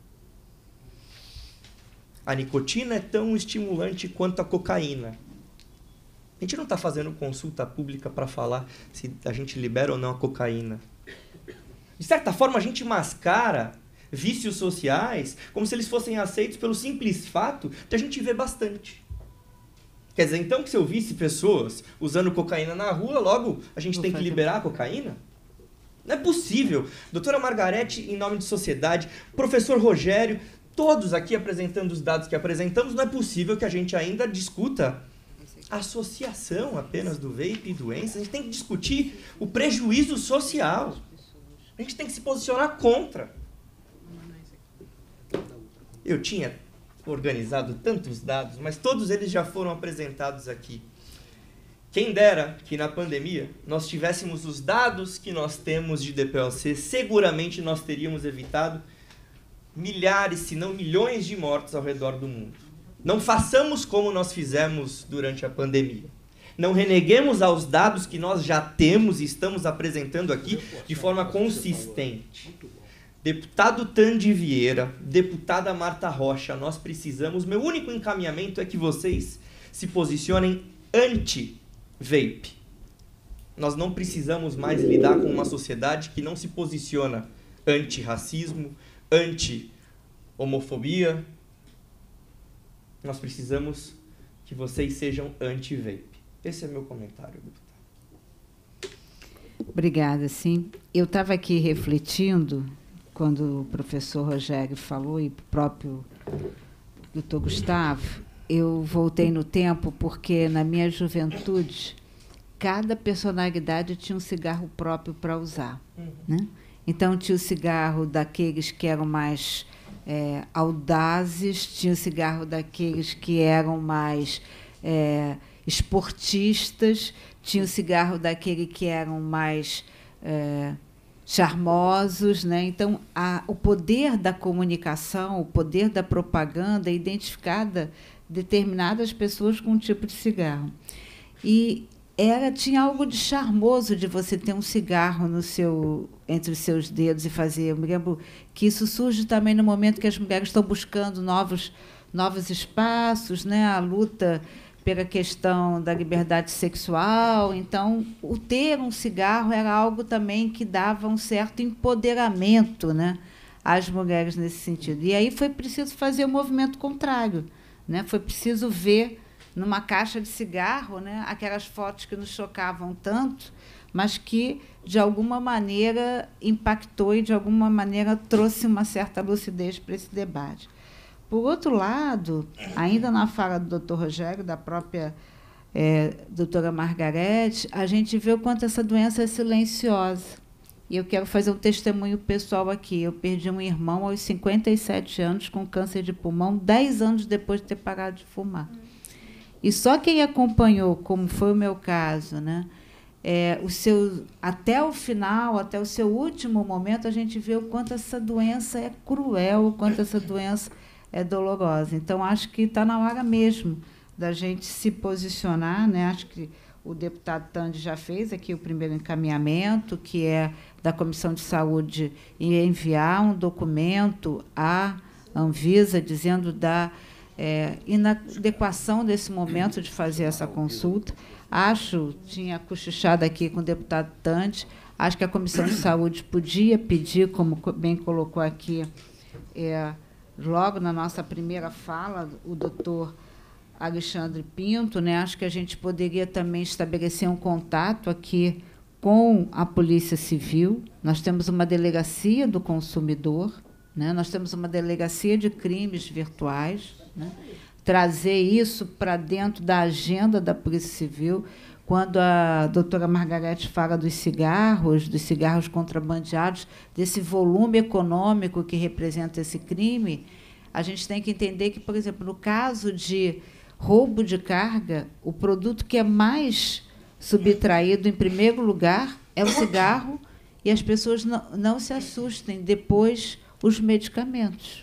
A nicotina é tão estimulante quanto a cocaína. A gente não está fazendo consulta pública para falar se a gente libera ou não a cocaína. De certa forma, a gente mascara vícios sociais como se eles fossem aceitos pelo simples fato de a gente ver bastante. Quer dizer, então, que se eu visse pessoas usando cocaína na rua, logo a gente tem que liberar a cocaína? Não é possível. Doutora Margarete, em nome de sociedade, professor Rogério, todos aqui apresentando os dados que apresentamos, não é possível que a gente ainda discuta a associação apenas do vape e doenças. A gente tem que discutir o prejuízo social. A gente tem que se posicionar contra. Eu tinha organizado tantos dados, mas todos eles já foram apresentados aqui. Quem dera que na pandemia nós tivéssemos os dados que nós temos de D P O C, seguramente nós teríamos evitado milhares, se não milhões de mortes ao redor do mundo. Não façamos como nós fizemos durante a pandemia. Não reneguemos aos dados que nós já temos e estamos apresentando aqui de forma consistente. Deputado Tandy Vieira, deputada Marta Rocha, nós precisamos, meu único encaminhamento é que vocês se posicionem anti-vape. Nós não precisamos mais lidar com uma sociedade que não se posiciona anti-racismo, anti-homofobia. Nós precisamos que vocês sejam anti-vape. Esse é meu comentário, deputado. Obrigada, sim. Eu estava aqui refletindo, quando o professor Rogério falou, e o próprio doutor Gustavo, eu voltei no tempo, porque na minha juventude, cada personalidade tinha um cigarro próprio para usar. Uhum. Né? Então, tinha o cigarro daqueles que eram mais é, audazes, tinha o cigarro daqueles que eram mais é, esportistas, tinha o cigarro daquele que eram mais é, charmosos, né? Então, a, o poder da comunicação, o poder da propaganda, identificada determinadas pessoas com um tipo de cigarro. E era, tinha algo de charmoso de você ter um cigarro no seu, entre os seus dedos e fazer. Eu me lembro que isso surge também no momento que as mulheres estão buscando novos, novos espaços, né? A luta pela questão da liberdade sexual. Então, o ter um cigarro era algo também que dava um certo empoderamento, né, às mulheres nesse sentido. E aí foi preciso fazer o movimento contrário, né? Foi preciso ver numa caixa de cigarro, né, aquelas fotos que nos chocavam tanto, mas que, de alguma maneira, impactou e, de alguma maneira, trouxe uma certa lucidez para esse debate. Por outro lado, ainda na fala do doutor Rogério, da própria é, doutora Margarete, a gente vê o quanto essa doença é silenciosa. E eu quero fazer um testemunho pessoal aqui. Eu perdi um irmão aos cinquenta e sete anos com câncer de pulmão, dez anos depois de ter parado de fumar. E só quem acompanhou, como foi o meu caso, né, é, o seu, até o final, até o seu último momento, a gente vê o quanto essa doença é cruel, o quanto essa doença é dolorosa. Então, acho que está na hora mesmo da gente se posicionar, né? Acho que o deputado Tandi já fez aqui o primeiro encaminhamento, que é da Comissão de Saúde, e enviar um documento à Anvisa dizendo da é, inadequação desse momento de fazer essa consulta. Acho, tinha cochichado aqui com o deputado Tandi, acho que a Comissão de Saúde podia pedir, como bem colocou aqui, é, logo na nossa primeira fala, o doutor Alexandre Pinto, né, acho que a gente poderia também estabelecer um contato aqui com a Polícia Civil. Nós temos uma delegacia do consumidor, né, nós temos uma delegacia de crimes virtuais, né, trazer isso para dentro da agenda da Polícia Civil. Quando a doutora Margarete fala dos cigarros, dos cigarros contrabandeados, desse volume econômico que representa esse crime, a gente tem que entender que, por exemplo, no caso de roubo de carga, o produto que é mais subtraído, em primeiro lugar, é o cigarro, e as pessoas não, não se assustem, depois, os medicamentos.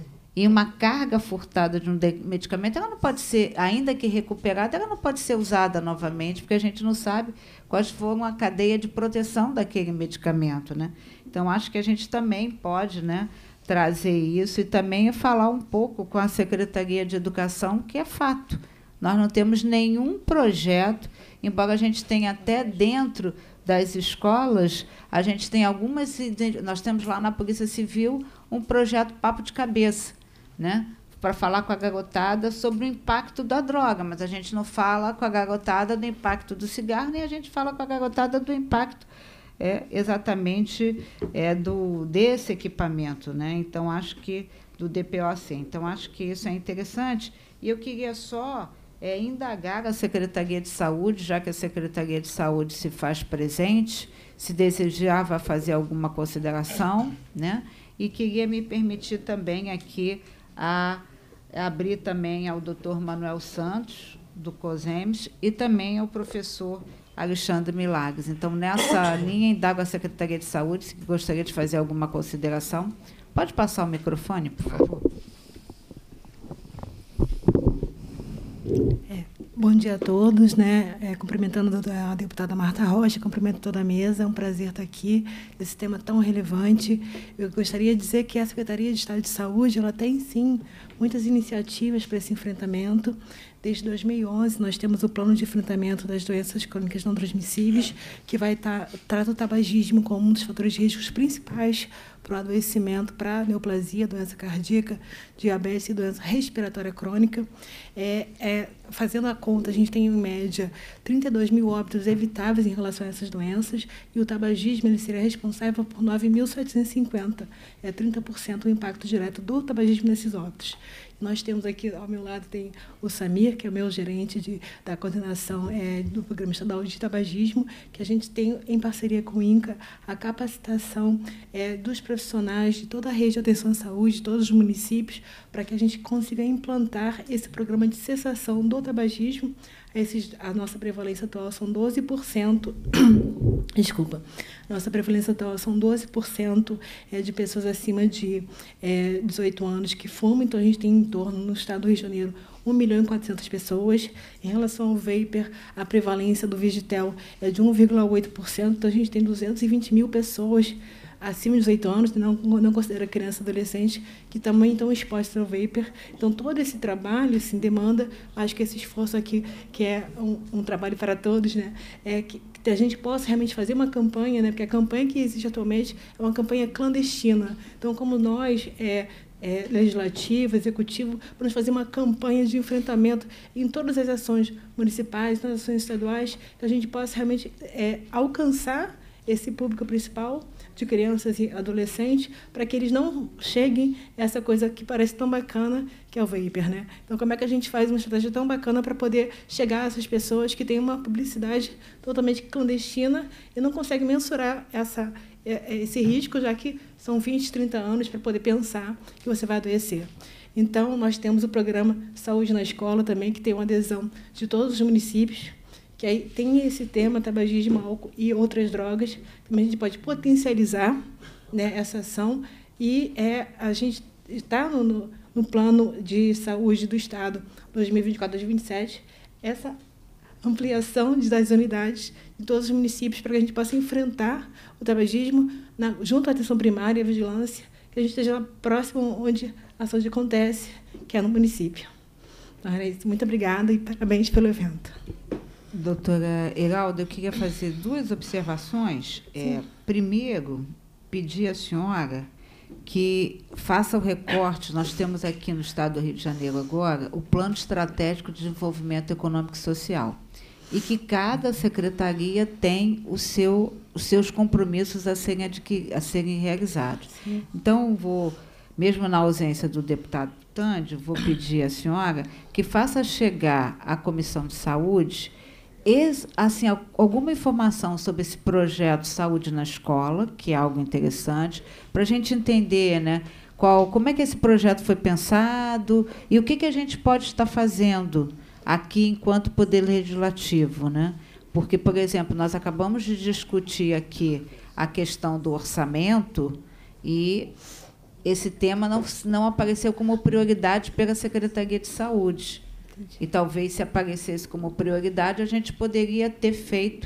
E uma carga furtada de um medicamento, ela não pode ser, ainda que recuperada, ela não pode ser usada novamente, porque a gente não sabe quais foram a cadeia de proteção daquele medicamento, né? Então, acho que a gente também pode, né, trazer isso e também falar um pouco com a Secretaria de Educação, que é fato. Nós não temos nenhum projeto, embora a gente tenha até dentro das escolas, a gente tem algumas... Nós temos lá na Polícia Civil um projeto Papo de Cabeça, né, para falar com a garotada sobre o impacto da droga, mas a gente não fala com a garotada do impacto do cigarro, nem a gente fala com a garotada do impacto é, exatamente é, do, desse equipamento, né? Então, acho que do D P O C. Então, acho que isso é interessante. E eu queria só é, indagar a Secretaria de Saúde, já que a Secretaria de Saúde se faz presente, se desejava fazer alguma consideração, né? E queria me permitir também aqui a abrir também ao doutor Manuel Santos, do COSEMES, e também ao professor Alexandre Milagres. Então, nessa linha, indago a Secretaria de Saúde, se gostaria de fazer alguma consideração. Pode passar o microfone, por favor? É, bom dia a todos, né? É, cumprimentando a deputada Marta Rocha, cumprimento toda a mesa, é um prazer estar aqui, esse tema tão relevante. Eu gostaria de dizer que a Secretaria de Estado de Saúde, ela tem, sim, muitas iniciativas para esse enfrentamento. Desde dois mil e onze, nós temos o Plano de Enfrentamento das Doenças Crônicas Não Transmissíveis, que vai estar, trata o tabagismo como um dos fatores de riscos principais para o adoecimento, para a neoplasia, doença cardíaca, diabetes e doença respiratória crônica. É, é, fazendo a conta, a gente tem, em média, trinta e dois mil óbitos evitáveis em relação a essas doenças, e o tabagismo ele seria responsável por nove mil setecentos e cinquenta, é trinta por cento o impacto direto do tabagismo nesses óbitos. Nós temos aqui, ao meu lado, tem o Samir, que é o meu gerente de, da coordenação é, do Programa Estadual de Tabagismo, que a gente tem, em parceria com o INCA, a capacitação é, dos profissionais de toda a rede de atenção à saúde, de todos os municípios, para que a gente consiga implantar esse programa de cessação do tabagismo. Esses, a nossa prevalência atual são doze por cento. Desculpa. Nossa prevalência atual são doze por cento é, de pessoas acima de é, dezoito anos que fumam. Então, a gente tem em torno, no estado do Rio de Janeiro, um milhão e quatrocentas pessoas. Em relação ao vapor, a prevalência do Vigitel é de um vírgula oito por cento. Então, a gente tem duzentas e vinte mil pessoas acima de dezoito anos, não, não considera criança e adolescente, que também estão expostos ao vapor. Então, todo esse trabalho assim, demanda, acho que esse esforço aqui, que é um, um trabalho para todos, né, é que, que a gente possa realmente fazer uma campanha, né, porque a campanha que existe atualmente é uma campanha clandestina. Então, como nós, é, é, legislativo, executivo, vamos fazer uma campanha de enfrentamento em todas as ações municipais, nas ações estaduais, que a gente possa realmente é, alcançar esse público principal de crianças e adolescentes, para que eles não cheguem a essa coisa que parece tão bacana, que é o vapor, né? Então, como é que a gente faz uma estratégia tão bacana para poder chegar a essas pessoas que têm uma publicidade totalmente clandestina e não conseguem mensurar essa, esse risco, já que são vinte, trinta anos para poder pensar que você vai adoecer. Então, nós temos o programa Saúde na Escola também, que tem uma adesão de todos os municípios, que aí tem esse tema, tabagismo, álcool e outras drogas, também a gente pode potencializar, né, essa ação, e é, a gente está no, no, no plano de saúde do Estado dois mil e vinte e quatro a dois mil e vinte e sete, essa ampliação das unidades de todos os municípios para que a gente possa enfrentar o tabagismo na, junto à atenção primária e à vigilância, que a gente esteja lá próximo onde a saúde acontece, que é no município. Então, era isso. Muito obrigada e parabéns pelo evento. Doutora Heralda, eu queria fazer duas observações. É, primeiro, pedir à senhora que faça o recorte. Nós temos aqui no Estado do Rio de Janeiro agora o Plano Estratégico de Desenvolvimento Econômico e Social, e que cada secretaria tem o seu, os seus compromissos a serem, adquir, a serem realizados. Sim. Então, vou, mesmo na ausência do deputado Tândio, vou pedir à senhora que faça chegar à Comissão de Saúde assim, alguma informação sobre esse projeto Saúde na Escola, que é algo interessante, para a gente entender, né, qual, como é que esse projeto foi pensado e o que, que a gente pode estar fazendo aqui enquanto Poder Legislativo, né? Porque, por exemplo, nós acabamos de discutir aqui a questão do orçamento e esse tema não, não apareceu como prioridade pela Secretaria de Saúde. E talvez, se aparecesse como prioridade, a gente poderia ter feito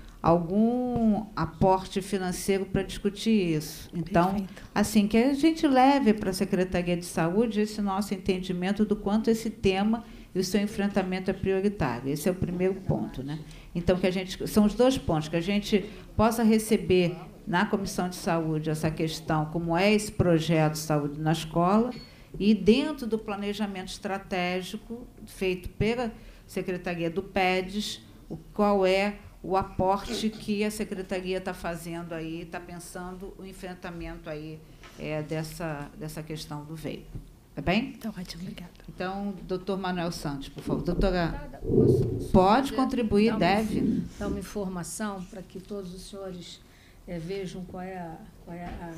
algum aporte financeiro para discutir isso. Então, perfeito, assim, que a gente leve para a Secretaria de Saúde esse nosso entendimento do quanto esse tema e o seu enfrentamento é prioritário. Esse é o primeiro ponto, né? Então, que a gente, são os dois pontos, que a gente possa receber na Comissão de Saúde essa questão, como é esse projeto Saúde na Escola, e dentro do planejamento estratégico feito pela Secretaria do P E D S, o, qual é o aporte que a Secretaria está fazendo aí, está pensando o enfrentamento aí, é, dessa, dessa questão do vapor. Tá bem? Então, ótimo, obrigada. Então, doutor Manuel Santos, por favor. Doutora, pode contribuir, deve. Dar uma informação para que todos os senhores é, vejam qual é a... Qual é a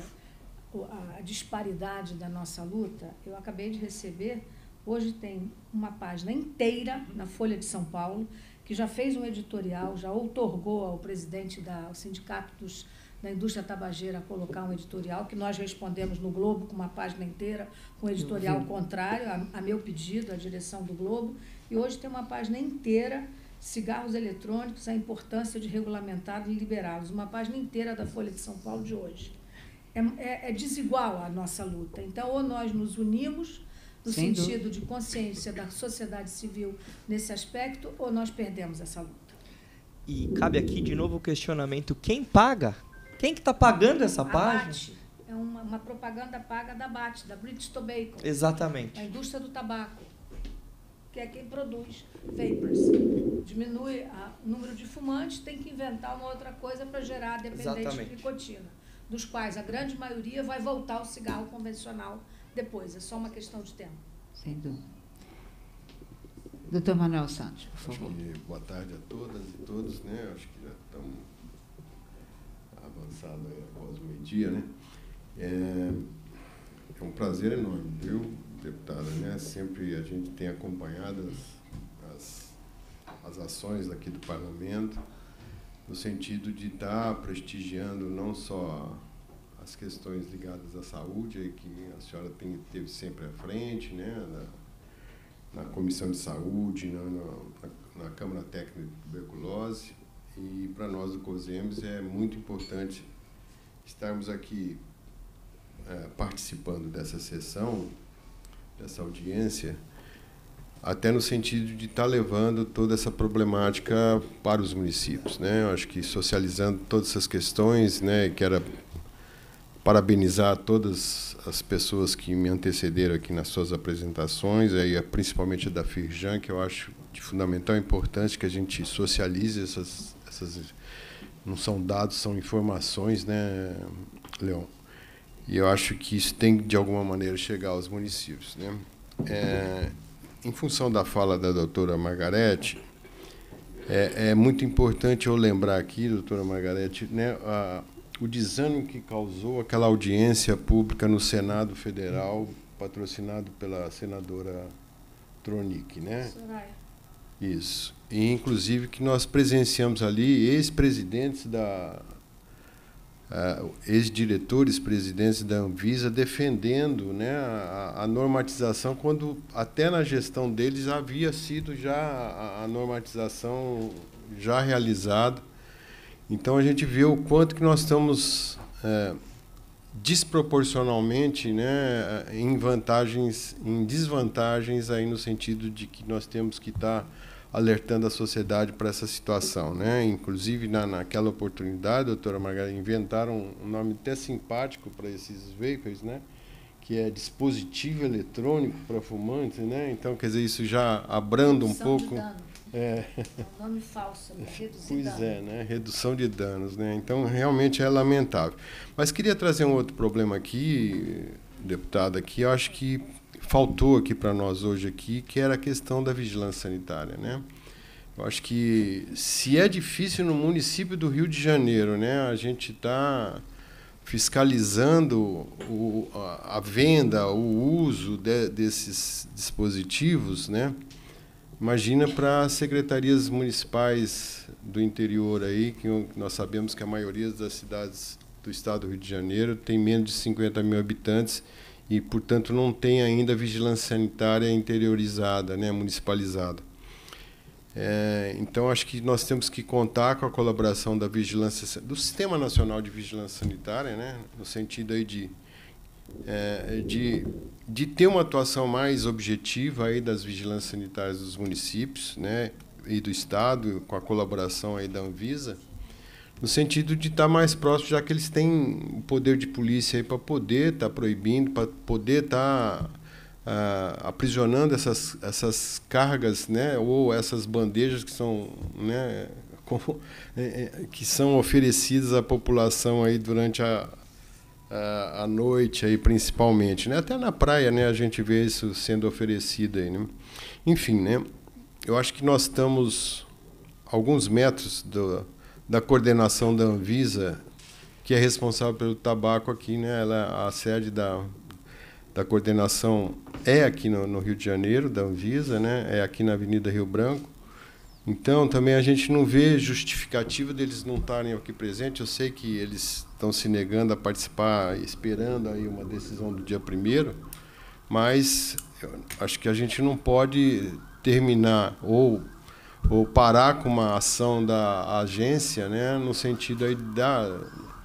a disparidade da nossa luta. Eu acabei de receber, hoje tem uma página inteira na Folha de São Paulo, que já fez um editorial, já outorgou ao presidente da, ao Sindicato dos, da Indústria Tabageira a colocar um editorial, que nós respondemos no Globo com uma página inteira, com um editorial contrário a, a meu pedido, à direção do Globo, e hoje tem uma página inteira, cigarros eletrônicos, a importância de regulamentar e liberá-los, uma página inteira da Folha de São Paulo de hoje. É, é desigual a nossa luta. Então, ou nós nos unimos, no Sem sentido dúvida. de consciência da sociedade civil nesse aspecto, ou nós perdemos essa luta. E cabe aqui, de novo, o questionamento: quem paga? Quem que está pagando essa a página? B A T, é uma, uma propaganda paga da B A T, da British Tobacco. Exatamente. A indústria do tabaco, que é quem produz vapors. Diminui a, o número de fumantes, tem que inventar uma outra coisa para gerar dependência Exatamente. de nicotina, dos quais a grande maioria vai voltar ao cigarro convencional depois. É só uma questão de tempo. Sem dúvida. Doutor Manuel Santos, por favor. Que, boa tarde a todas e todos, né? Acho que já estamos avançados aí após o meio-dia, né? É, é um prazer enorme, viu, deputada, né? Sempre a gente tem acompanhado as, as, as ações aqui do Parlamento, no sentido de estar prestigiando não só as questões ligadas à saúde, aí que a senhora tem, teve sempre à frente, né? Na, na Comissão de Saúde, na, na, na Câmara Técnica de Tuberculose, e para nós do COSEMES é muito importante estarmos aqui é, participando dessa sessão, dessa audiência, até no sentido de estar levando toda essa problemática para os municípios, né? Eu acho que socializando todas essas questões, né? Quero parabenizar todas as pessoas que me antecederam aqui nas suas apresentações, aí principalmente a da Firjan, que eu acho de fundamental importância que a gente socialize essas, essas não são dados, são informações, né, Leon? E eu acho que isso tem, de alguma maneira, chegar aos municípios, né? É, em função da fala da doutora Margarete, é, é muito importante eu lembrar aqui, doutora Margarete, né, a, o desânimo que causou aquela audiência pública no Senado Federal, patrocinado pela senadora Tronic, né? Soraya. Isso. E, inclusive, que nós presenciamos ali ex-presidentes da... Uh, ex-diretores, presidentes da Anvisa, defendendo, né, a, a normatização, quando até na gestão deles havia sido já a, a normatização já realizada. Então, a gente vê o quanto que nós estamos é, desproporcionalmente, né, em vantagens, em desvantagens, aí no sentido de que nós temos que estar alertando a sociedade para essa situação, né? Inclusive, na, naquela oportunidade, doutora Margarida, inventaram um nome até simpático para esses vapers, né? Que é dispositivo eletrônico para fumantes, né? Então, quer dizer, isso já abranda um Redução pouco... de dano. É. É um nome falso, né? Reduzir Pois dano. é, né? Redução de danos, né? Então, realmente é lamentável. Mas queria trazer um outro problema aqui, deputada, que eu acho que faltou aqui para nós hoje aqui, que era a questão da vigilância sanitária, né? Eu acho que se é difícil no município do Rio de Janeiro, né, a gente está fiscalizando o, a, a venda, o uso de, desses dispositivos, né? Imagina para as secretarias municipais do interior aí, que nós sabemos que a maioria das cidades do estado do Rio de Janeiro tem menos de cinquenta mil habitantes e, portanto, não tem ainda vigilância sanitária interiorizada, né, municipalizada. É, então, acho que nós temos que contar com a colaboração da vigilância, do Sistema Nacional de Vigilância Sanitária, né, no sentido aí de, é, de, de ter uma atuação mais objetiva aí das vigilâncias sanitárias dos municípios, né, e do Estado, com a colaboração aí da Anvisa, no sentido de estar mais próximo, já que eles têm o poder de polícia para poder estar proibindo, para poder estar ah, aprisionando essas, essas cargas, né, ou essas bandejas que são, né, como, é, que são oferecidas à população aí durante a, a, a noite, aí, principalmente. Né? Até na praia, né, a gente vê isso sendo oferecido. Aí, né? Enfim, né, eu acho que nós estamos alguns metros do... da coordenação da Anvisa, que é responsável pelo tabaco aqui, né? Ela, a sede da, da coordenação é aqui no, no Rio de Janeiro, da Anvisa, né? É aqui na Avenida Rio Branco. Então, também a gente não vê justificativa deles não estarem aqui presentes. Eu sei que eles estão se negando a participar, esperando aí uma decisão do dia primeiro, mas eu acho que a gente não pode terminar ou ou parar com uma ação da agência, né, no sentido aí da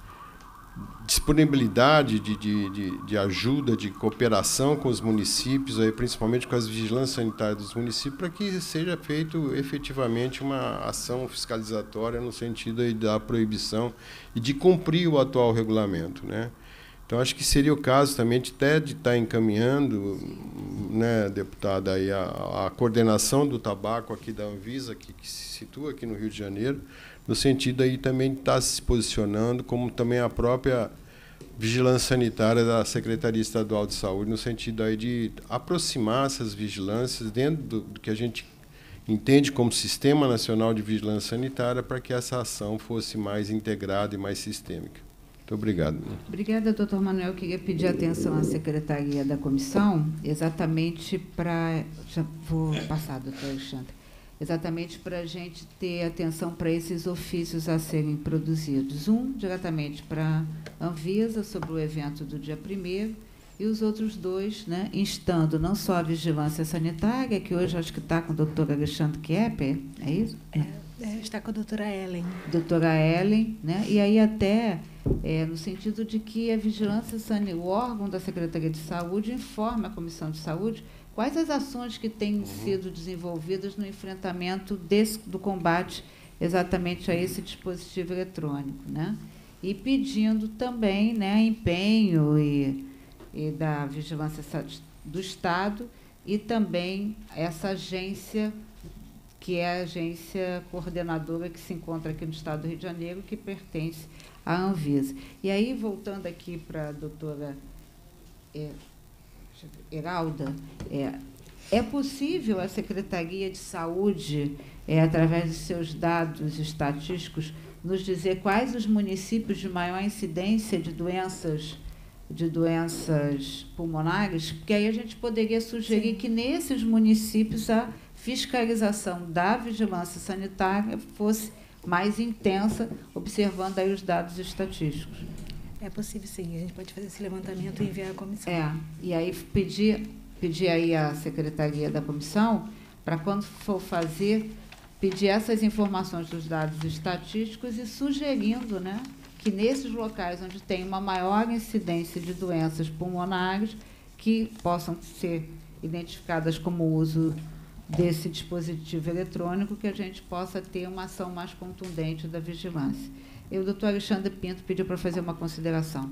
disponibilidade de, de, de, de ajuda, de cooperação com os municípios, aí, principalmente com as vigilâncias sanitárias dos municípios, para que seja feito efetivamente uma ação fiscalizatória no sentido aí da proibição e de cumprir o atual regulamento, né? Então, acho que seria o caso também de até de estar encaminhando, né, deputada, aí a, a coordenação do tabaco aqui da Anvisa, que, que se situa aqui no Rio de Janeiro, no sentido aí também de estar se posicionando, como também a própria vigilância sanitária da Secretaria Estadual de Saúde, no sentido aí de aproximar essas vigilâncias dentro do, do que a gente entende como Sistema Nacional de Vigilância Sanitária, para que essa ação fosse mais integrada e mais sistêmica. Muito obrigado. Obrigada, doutor Manuel. Eu queria pedir atenção à secretaria da comissão, exatamente para... Já vou passar, doutor Alexandre. Exatamente para a gente ter atenção para esses ofícios a serem produzidos. Um, diretamente para a Anvisa, sobre o evento do dia primeiro, e os outros dois, né, instando não só a vigilância sanitária, que hoje acho que está com o doutor Alexandre Kepper, é isso? É, é, está com a doutora Ellen. Doutora Ellen, né? E aí até é, no sentido de que a vigilância sanitária, o órgão da Secretaria de Saúde, informa a Comissão de Saúde quais as ações que têm uhum. sido desenvolvidas no enfrentamento desse, do combate exatamente a esse dispositivo eletrônico, né? E pedindo também, né, empenho e e da Vigilância do Estado, e também essa agência, que é a agência coordenadora que se encontra aqui no Estado do Rio de Janeiro, que pertence à Anvisa. E aí, voltando aqui para a doutora é, Heralda, é, é possível a Secretaria de Saúde, é, através de seus dados estatísticos, nos dizer quais os municípios de maior incidência de doenças de doenças pulmonares, porque aí a gente poderia sugerir Sim. que nesses municípios a fiscalização da vigilância sanitária fosse mais intensa, observando aí os dados estatísticos. É possível, sim. A gente pode fazer esse levantamento e enviar à comissão. É, e aí pedir, pedir aí à secretaria da comissão, para quando for fazer, pedir essas informações dos dados estatísticos e sugerindo, né, que nesses locais onde tem uma maior incidência de doenças pulmonares, que possam ser identificadas como uso desse dispositivo eletrônico, que a gente possa ter uma ação mais contundente da vigilância. E o doutor Alexandre Pinto pediu para fazer uma consideração.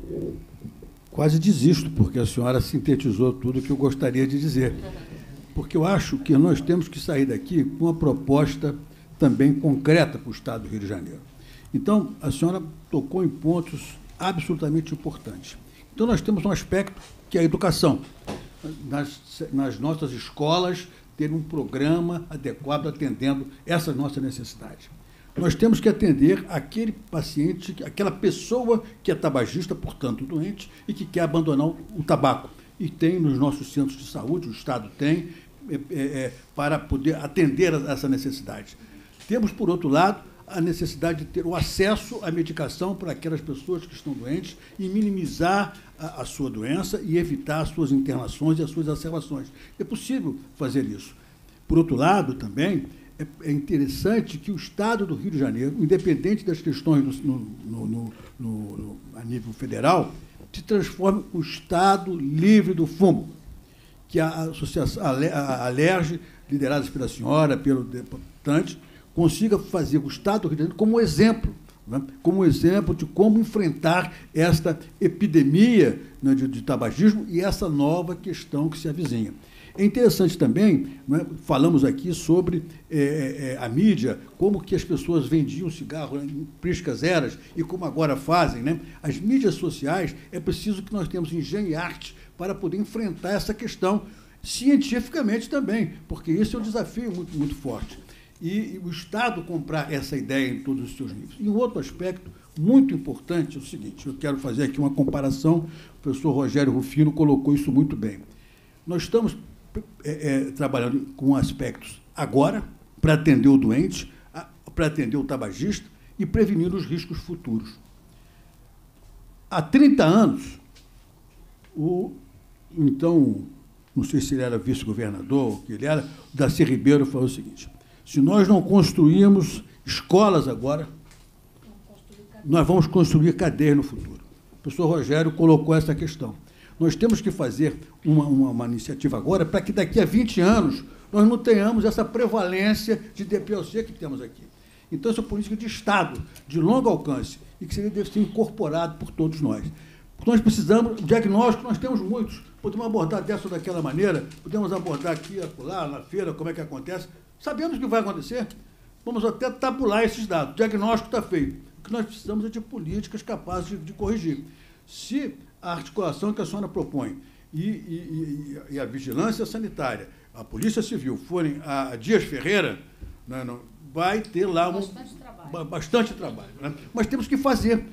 Quase desisto, porque a senhora sintetizou tudo o que eu gostaria de dizer. Porque eu acho que nós temos que sair daqui com uma proposta também concreta para o Estado do Rio de Janeiro. Então, a senhora tocou em pontos absolutamente importantes. Então, nós temos um aspecto que é a educação. Nas, nas nossas escolas, ter um programa adequado atendendo essas nossas necessidades. Nós temos que atender aquele paciente, aquela pessoa que é tabagista, portanto, doente, e que quer abandonar o, o tabaco. E tem nos nossos centros de saúde, o Estado tem, é, é, para poder atender a essa necessidade. Temos, por outro lado, a necessidade de ter o acesso à medicação para aquelas pessoas que estão doentes e minimizar a, a sua doença e evitar as suas internações e as suas exacerbações. É possível fazer isso. Por outro lado, também, é, é interessante que o Estado do Rio de Janeiro, independente das questões no, no, no, no, no, a nível federal, se transforme o Estado livre do fumo, que a associação, a, a Alerj, liderada pela senhora, pelo deputante, consiga fazer o Estado do Rio de Janeiro como exemplo, né? como exemplo de como enfrentar esta epidemia, né, de, de tabagismo e essa nova questão que se avizinha. É interessante também, né, falamos aqui sobre é, é, a mídia, como que as pessoas vendiam cigarro em priscas eras e como agora fazem. Né? As mídias sociais, é preciso que nós tenhamos engenho e arte para poder enfrentar essa questão cientificamente também, porque esse é um desafio muito, muito forte. E o Estado comprar essa ideia em todos os seus níveis. E um outro aspecto muito importante é o seguinte, eu quero fazer aqui uma comparação, o professor Rogério Rufino colocou isso muito bem. Nós estamos é, é, trabalhando com aspectos agora, para atender o doente, para atender o tabagista e prevenir os riscos futuros. Há trinta anos, o, então, não sei se ele era vice-governador, o que ele era, o Darcy Ribeiro falou o seguinte: se nós não construirmos escolas agora, nós vamos construir cadeias no futuro. O professor Rogério colocou essa questão. Nós temos que fazer uma, uma, uma iniciativa agora para que daqui a vinte anos nós não tenhamos essa prevalência de D P O C que temos aqui. Então, essa é uma política de Estado, de longo alcance, e que seria, deve ser incorporado por todos nós. Porque nós precisamos, o diagnóstico nós temos muitos, podemos abordar dessa ou daquela maneira, podemos abordar aqui, acolá, na feira, como é que acontece. Sabemos o que vai acontecer, vamos até tabular esses dados. O diagnóstico está feito. O que nós precisamos é de políticas capazes de, de corrigir. Se a articulação que a senhora propõe e, e, e a vigilância sanitária, a Polícia Civil, forem a Dias Ferreira, né, não, vai ter lá um, bastante trabalho. Bastante trabalho, né? Mas temos que fazer,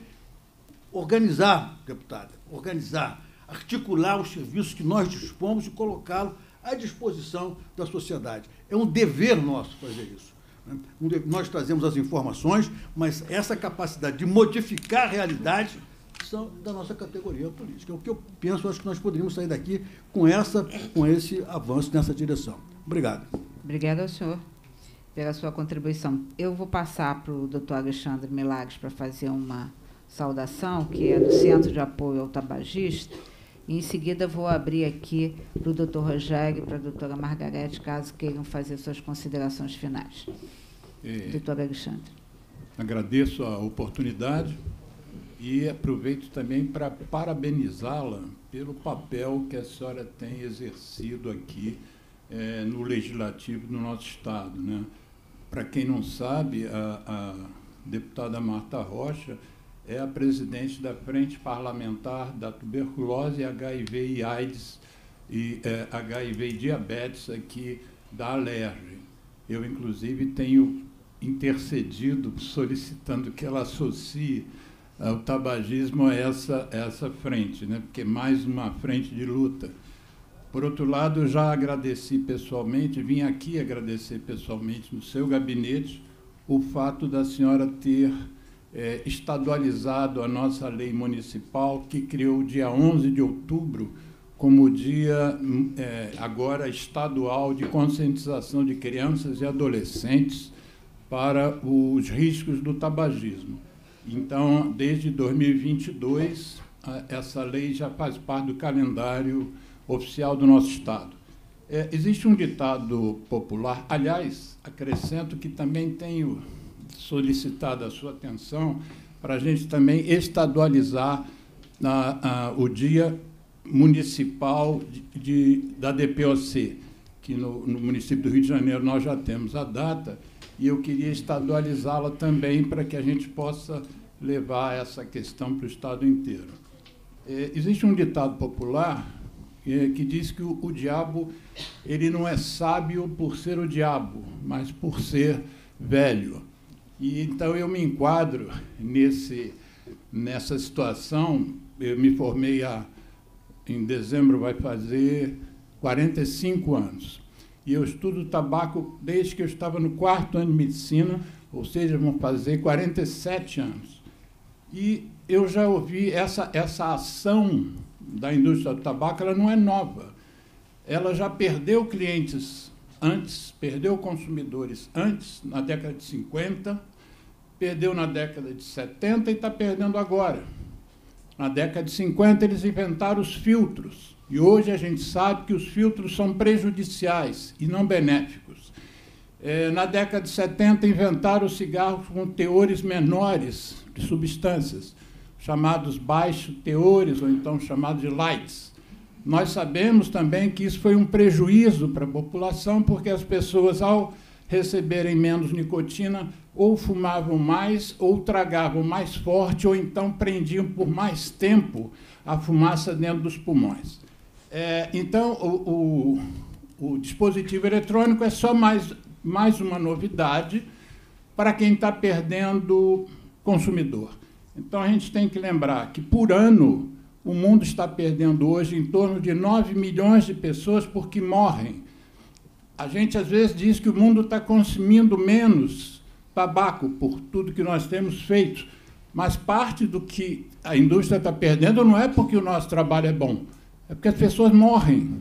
organizar, deputada, organizar, articular os serviços que nós dispomos e colocá-los à disposição da sociedade. É um dever nosso fazer isso. Né? Um de, nós trazemos as informações, mas essa capacidade de modificar a realidade são da nossa categoria política. É o que eu penso, acho que nós poderíamos sair daqui com, essa, com esse avanço nessa direção. Obrigado. Obrigada ao senhor pela sua contribuição. Eu vou passar para o doutor Alexandre Milagres para fazer uma saudação, que é do Centro de Apoio ao Tabagista, e, em seguida, vou abrir aqui para o doutor Rogério e para a doutora Margarete, caso queiram fazer suas considerações finais. É, doutor Alexandre. Agradeço a oportunidade e aproveito também para parabenizá-la pelo papel que a senhora tem exercido aqui é, no Legislativo do nosso Estado, né? Para quem não sabe, a, a deputada Marta Rocha é a presidente da Frente Parlamentar da Tuberculose, H I V e AIDS, e é, H I V e Diabetes aqui da Alerj. Eu, inclusive, tenho intercedido, solicitando que ela associe o tabagismo a essa, essa frente, né? Porque é mais uma frente de luta. Por outro lado, eu já agradeci pessoalmente, vim aqui agradecer pessoalmente no seu gabinete o fato da senhora ter é, estadualizado a nossa lei municipal, que criou o dia onze de outubro como dia é, agora estadual de conscientização de crianças e adolescentes para os riscos do tabagismo. Então, desde dois mil e vinte e dois, essa lei já faz parte do calendário oficial do nosso Estado. É, existe um ditado popular, aliás, acrescento que também tenho solicitado a sua atenção para a gente também estadualizar a, a, o Dia Municipal de, de, da D P O C, que no, no município do Rio de Janeiro nós já temos a data, e eu queria estadualizá-la também para que a gente possa levar essa questão para o Estado inteiro. É, existe um ditado popular é, que diz que o, o diabo ele não é sábio por ser o diabo, mas por ser velho. E, então, eu me enquadro nesse, nessa situação. Eu me formei há, em dezembro, vai fazer quarenta e cinco anos. E eu estudo tabaco desde que eu estava no quarto ano de medicina, ou seja, vão fazer quarenta e sete anos. E eu já ouvi essa, essa ação da indústria do tabaco, ela não é nova. Ela já perdeu clientes antes, perdeu consumidores antes, na década de cinquenta, perdeu na década de setenta e está perdendo agora. Na década de cinquenta, eles inventaram os filtros. E hoje a gente sabe que os filtros são prejudiciais e não benéficos. É, na década de setenta, inventaram os cigarros com teores menores de substâncias, chamados baixos teores, ou então chamados de lights. Nós sabemos também que isso foi um prejuízo para a população, porque as pessoas, ao receberem menos nicotina, ou fumavam mais, ou tragavam mais forte, ou então prendiam por mais tempo a fumaça dentro dos pulmões. É, então, o, o, o dispositivo eletrônico é só mais, mais uma novidade para quem está perdendo consumidor. Então, a gente tem que lembrar que, por ano, o mundo está perdendo hoje em torno de nove milhões de pessoas porque morrem. A gente, às vezes, diz que o mundo está consumindo menos tabaco por tudo que nós temos feito, mas parte do que a indústria está perdendo não é porque o nosso trabalho é bom, é porque as pessoas morrem.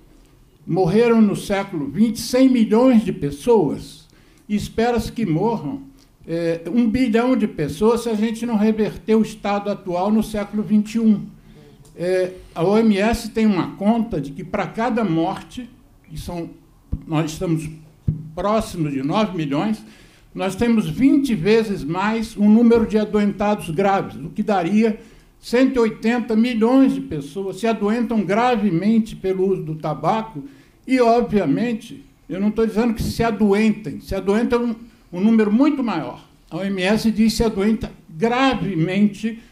Morreram no século vinte cem milhões de pessoas e espera-se que morram é, um bilhão de pessoas se a gente não reverter o estado atual no século vinte e um. É, a O M S tem uma conta de que para cada morte, que são, nós estamos próximos de nove milhões, nós temos vinte vezes mais um número de adoentados graves, o que daria cento e oitenta milhões de pessoas se adoentam gravemente pelo uso do tabaco e, obviamente, eu não estou dizendo que se adoentem, se adoentam um, um número muito maior. A O M S diz que se adoenta gravemente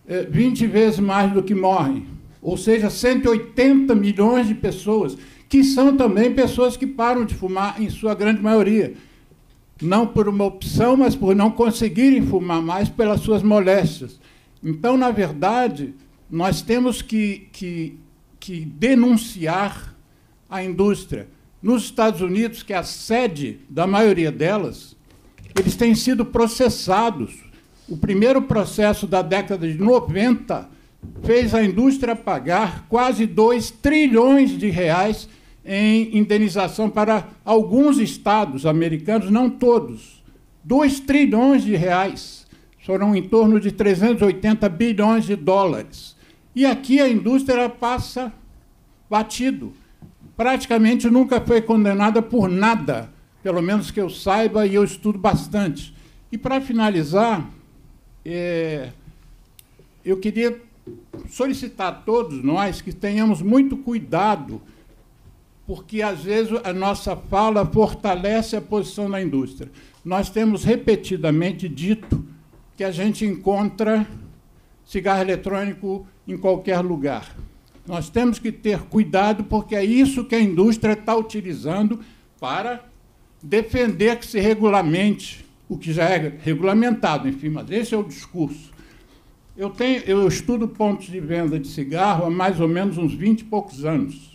é, vinte vezes mais do que morrem. Ou seja, cento e oitenta milhões de pessoas, que são também pessoas que param de fumar, em sua grande maioria. Não por uma opção, mas por não conseguirem fumar mais pelas suas moléstias. Então, na verdade, nós temos que, que, que denunciar a indústria. Nos Estados Unidos, que é a sede da maioria delas, eles têm sido processados. O primeiro processo da década de noventa fez a indústria pagar quase dois trilhões de reais em indenização para alguns estados americanos, não todos. dois trilhões de reais. Foram em torno de trezentos e oitenta bilhões de dólares. E aqui a indústria passa batido. Praticamente nunca foi condenada por nada, pelo menos que eu saiba, e eu estudo bastante. E, para finalizar, é, eu queria solicitar a todos nós que tenhamos muito cuidado, porque, às vezes, a nossa fala fortalece a posição da indústria. Nós temos repetidamente dito que a gente encontra cigarro eletrônico em qualquer lugar. Nós temos que ter cuidado, porque é isso que a indústria está utilizando para defender que se regulamente o que já é regulamentado, enfim, mas esse é o discurso. Eu, tenho, eu estudo pontos de venda de cigarro há mais ou menos uns vinte e poucos anos.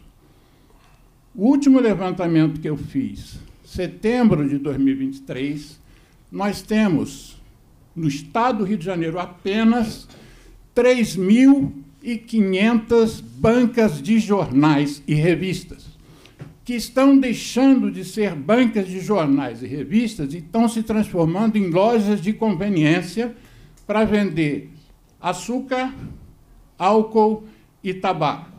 O último levantamento que eu fiz, setembro de dois mil e vinte e três, nós temos, no estado do Rio de Janeiro, apenas três mil e quinhentas bancas de jornais e revistas, que estão deixando de ser bancas de jornais e revistas e estão se transformando em lojas de conveniência para vender açúcar, álcool e tabaco.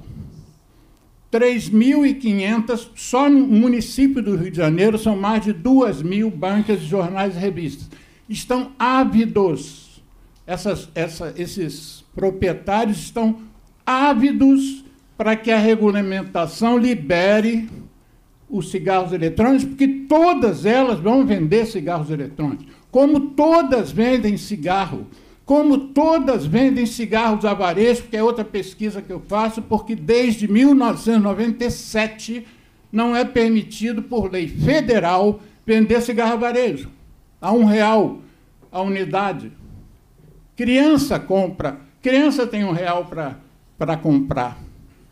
três mil e quinhentas, só no município do Rio de Janeiro, são mais de duas mil bancas de jornais e revistas. Estão ávidos, essas, essa, esses proprietários estão ávidos para que a regulamentação libere os cigarros eletrônicos, porque todas elas vão vender cigarros eletrônicos, como todas vendem cigarro, como todas vendem cigarros a varejo, que é outra pesquisa que eu faço, porque desde mil novecentos e noventa e sete não é permitido, por lei federal, vender cigarro a varejo, a um real a unidade. Criança compra, criança tem um real para comprar.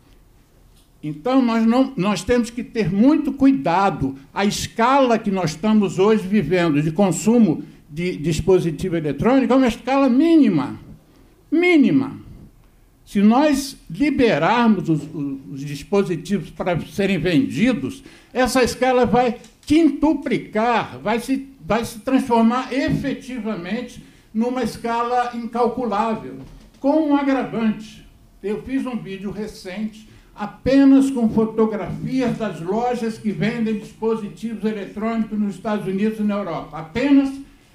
Então, nós, não, nós temos que ter muito cuidado. A escala que nós estamos hoje vivendo de consumo de dispositivo eletrônico é uma escala mínima. Mínima. Se nós liberarmos os, os dispositivos para serem vendidos, essa escala vai quintuplicar, vai se, vai se transformar efetivamente numa escala incalculável, com um agravante. Eu fiz um vídeo recente apenas com fotografias das lojas que vendem dispositivos eletrônicos nos Estados Unidos e na Europa. Apenas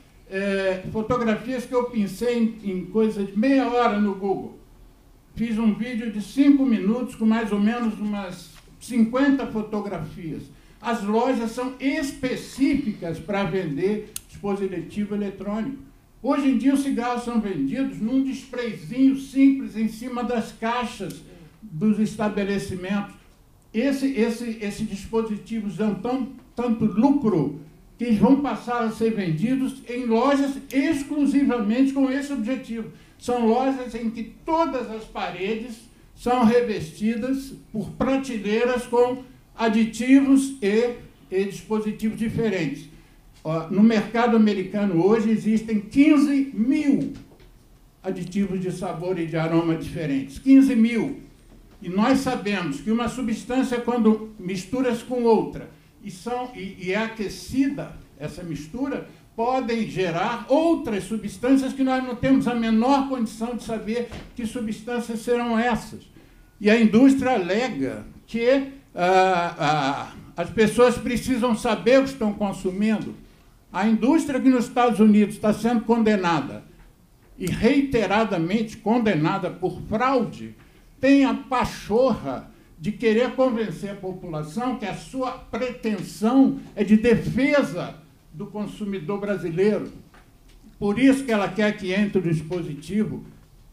é, fotografias que eu pensei em, em coisa de meia hora no Google. Fiz um vídeo de cinco minutos com mais ou menos umas cinquenta fotografias. As lojas são específicas para vender dispositivo eletrônico. Hoje em dia, os cigarros são vendidos num sprayzinho simples em cima das caixas dos estabelecimentos. Esse, esse, esse dispositivos dão tão, tanto lucro que eles vão passar a ser vendidos em lojas exclusivamente com esse objetivo. São lojas em que todas as paredes são revestidas por prateleiras com aditivos e, e dispositivos diferentes. No mercado americano hoje existem quinze mil aditivos de sabor e de aroma diferentes. quinze mil. E nós sabemos que uma substância, quando mistura-se com outra e, são, e, e é aquecida, essa mistura, podem gerar outras substâncias que nós não temos a menor condição de saber que substâncias serão essas. E a indústria alega que ah, ah, as pessoas precisam saber o que estão consumindo. A indústria que nos Estados Unidos está sendo condenada, e reiteradamente condenada por fraude, tem a pachorra de querer convencer a população que a sua pretensão é de defesa do consumidor brasileiro. Por isso que ela quer que entre o dispositivo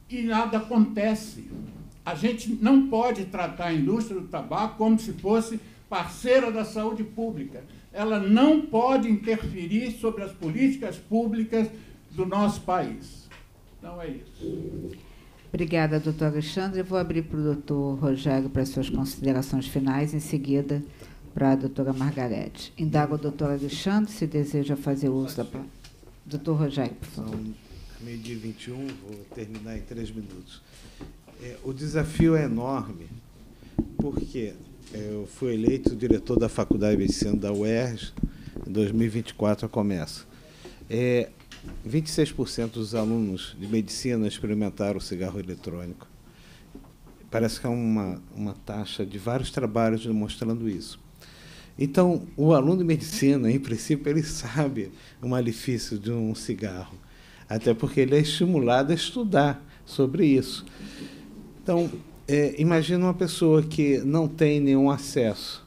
e nada acontece. A gente não pode tratar a indústria do tabaco como se fosse parceira da saúde pública. Ela não pode interferir sobre as políticas públicas do nosso país. Então, é isso. Obrigada, doutor Alexandre. Eu vou abrir para o doutor Rogério para as suas considerações finais, em seguida para a doutora Margarete. Indago ao doutor Alexandre se deseja fazer uso da palavra. Doutor Rogério, por favor. São meio-dia e vinte e um, vou terminar em três minutos. É, o desafio é enorme, porque eu fui eleito diretor da Faculdade de Medicina da U E R J, em dois mil e vinte e quatro começa. É, vinte e seis por cento dos alunos de medicina experimentaram o cigarro eletrônico. Parece que é uma, uma taxa de vários trabalhos demonstrando isso. Então, o aluno de medicina, em princípio, ele sabe o malefício de um cigarro, até porque ele é estimulado a estudar sobre isso. Então, é, imagina uma pessoa que não tem nenhum acesso.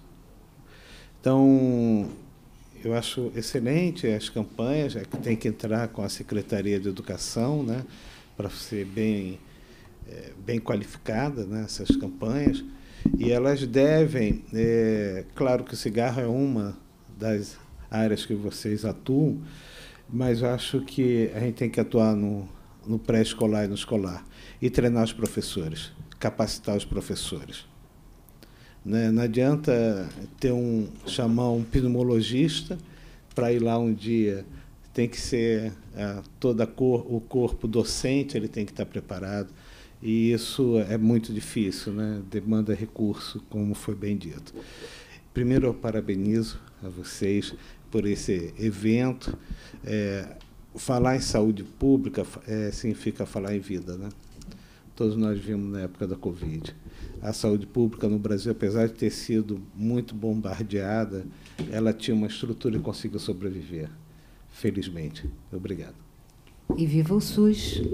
Então, eu acho excelente as campanhas, é que tem que entrar com a Secretaria de Educação, né, para ser bem, é, bem qualificada, né, essas campanhas. E elas devem, é, claro que o cigarro é uma das áreas que vocês atuam, mas eu acho que a gente tem que atuar no, no pré-escolar e no escolar, e treinar os professores, capacitar os professores. Né? Não adianta ter um, chamar um pneumologista para ir lá um dia, tem que ser é, toda a cor, o corpo docente, ele tem que estar preparado. E isso é muito difícil, né? Demanda recurso, como foi bem dito. Primeiro, eu parabenizo a vocês por esse evento. É, falar em saúde pública é, significa falar em vida, né? Todos nós vimos na época da Covid. A saúde pública no Brasil, apesar de ter sido muito bombardeada, ela tinha uma estrutura e conseguiu sobreviver, felizmente. Obrigado. E viva o SUS.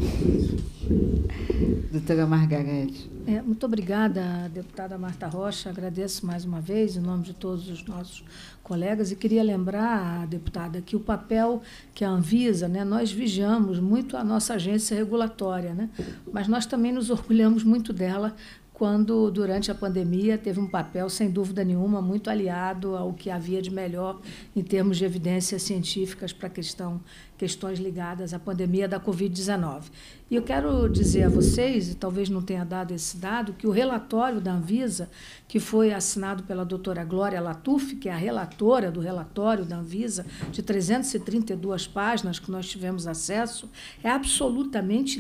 Doutora Margarete. É, muito obrigada, deputada Marta Rocha. Agradeço mais uma vez, em nome de todos os nossos colegas, e queria lembrar, deputada, que o papel que a Anvisa, né, nós vigiamos muito a nossa agência regulatória, né, mas nós também nos orgulhamos muito dela quando, durante a pandemia, teve um papel, sem dúvida nenhuma, muito aliado ao que havia de melhor em termos de evidências científicas para questão, questões ligadas à pandemia da covid dezenove. E eu quero dizer a vocês, e talvez não tenha dado esse dado, que o relatório da Anvisa, que foi assinado pela doutora Glória Latuf, que é a relatora do relatório da Anvisa, de trezentas e trinta e duas páginas que nós tivemos acesso, é absolutamente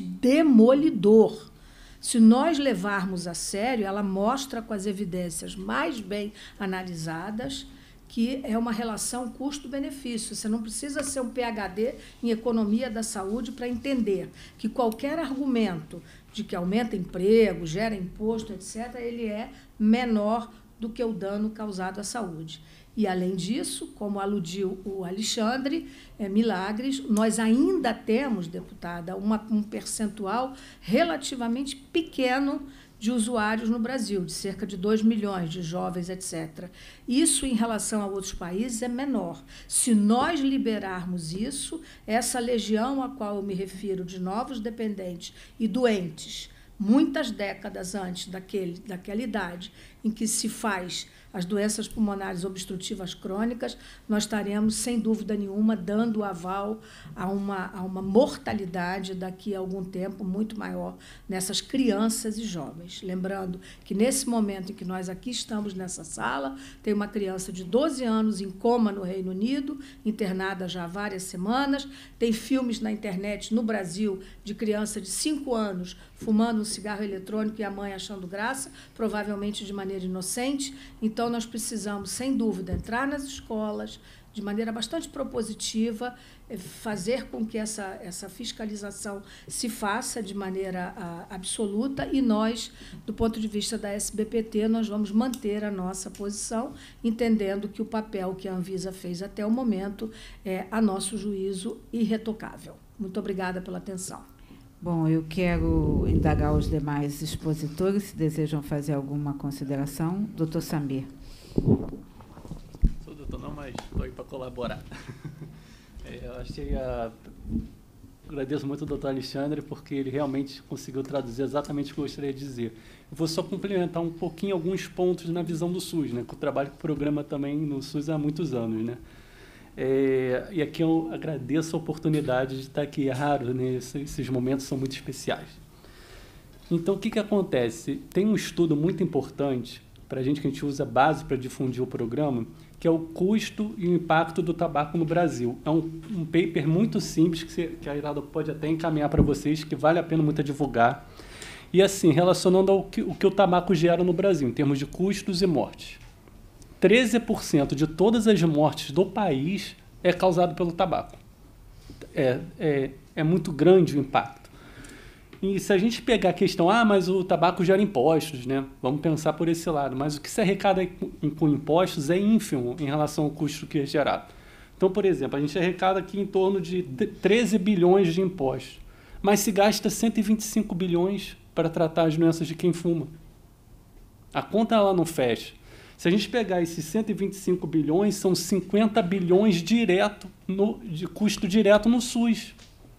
demolidor. Se nós levarmos a sério, ela mostra com as evidências mais bem analisadas que é uma relação custo-benefício. Você não precisa ser um P H D em economia da saúde para entender que qualquer argumento de que aumenta emprego, gera imposto, etcétera, ele é menor do que o dano causado à saúde. E, além disso, como aludiu o Alexandre, é, Milagres, nós ainda temos, deputada, uma, um percentual relativamente pequeno de usuários no Brasil, de cerca de dois milhões de jovens, etcétera. Isso, em relação a outros países, é menor. Se nós liberarmos isso, essa legião a qual eu me refiro de novos dependentes e doentes, muitas décadas antes daquele, daquela idade em que se faz as doenças pulmonares obstrutivas crônicas, nós estaremos, sem dúvida nenhuma, dando aval a uma, a uma mortalidade daqui a algum tempo muito maior nessas crianças e jovens. Lembrando que, nesse momento em que nós aqui estamos nessa sala, tem uma criança de doze anos em coma no Reino Unido, internada já há várias semanas, tem filmes na internet no Brasil de criança de cinco anos fumando um cigarro eletrônico e a mãe achando graça, provavelmente de maneira inocente. Então, nós precisamos, sem dúvida, entrar nas escolas de maneira bastante propositiva, fazer com que essa, essa fiscalização se faça de maneira a, absoluta, e nós, do ponto de vista da S B P T, nós vamos manter a nossa posição, entendendo que o papel que a Anvisa fez até o momento é, a nosso juízo, irretocável. Muito obrigada pela atenção. Bom, eu quero indagar os demais expositores, se desejam fazer alguma consideração. Doutor Samir. Sou doutor não, mas estou aí para colaborar. Eu achei a agradeço muito ao doutor Alexandre, porque ele realmente conseguiu traduzir exatamente o que eu gostaria de dizer. Eu vou só complementar um pouquinho alguns pontos na visão do SUS, né? Que eu trabalho com o programa também no SUS há muitos anos, né? É, e aqui eu agradeço a oportunidade de estar aqui, é raro, né? Esses, esses momentos são muito especiais. Então, o que, que acontece? Tem um estudo muito importante para a gente, que a gente usa base para difundir o programa, que é o custo e o impacto do tabaco no Brasil. É um, um paper muito simples, que, você, que a Irada pode até encaminhar para vocês, que vale a pena muito divulgar. E assim, relacionando ao que o, que o tabaco gera no Brasil, em termos de custos e mortes. treze por cento de todas as mortes do país é causado pelo tabaco. É, é, é muito grande o impacto. E se a gente pegar a questão, ah, mas o tabaco gera impostos, né? Vamos pensar por esse lado. Mas o que se arrecada com impostos é ínfimo em relação ao custo que é gerado. Então, por exemplo, a gente arrecada aqui em torno de treze bilhões de impostos, mas se gasta cento e vinte e cinco bilhões para tratar as doenças de quem fuma. A conta ela não fecha. Se a gente pegar esses cento e vinte e cinco bilhões, são cinquenta bilhões direto no, de custo direto no SUS.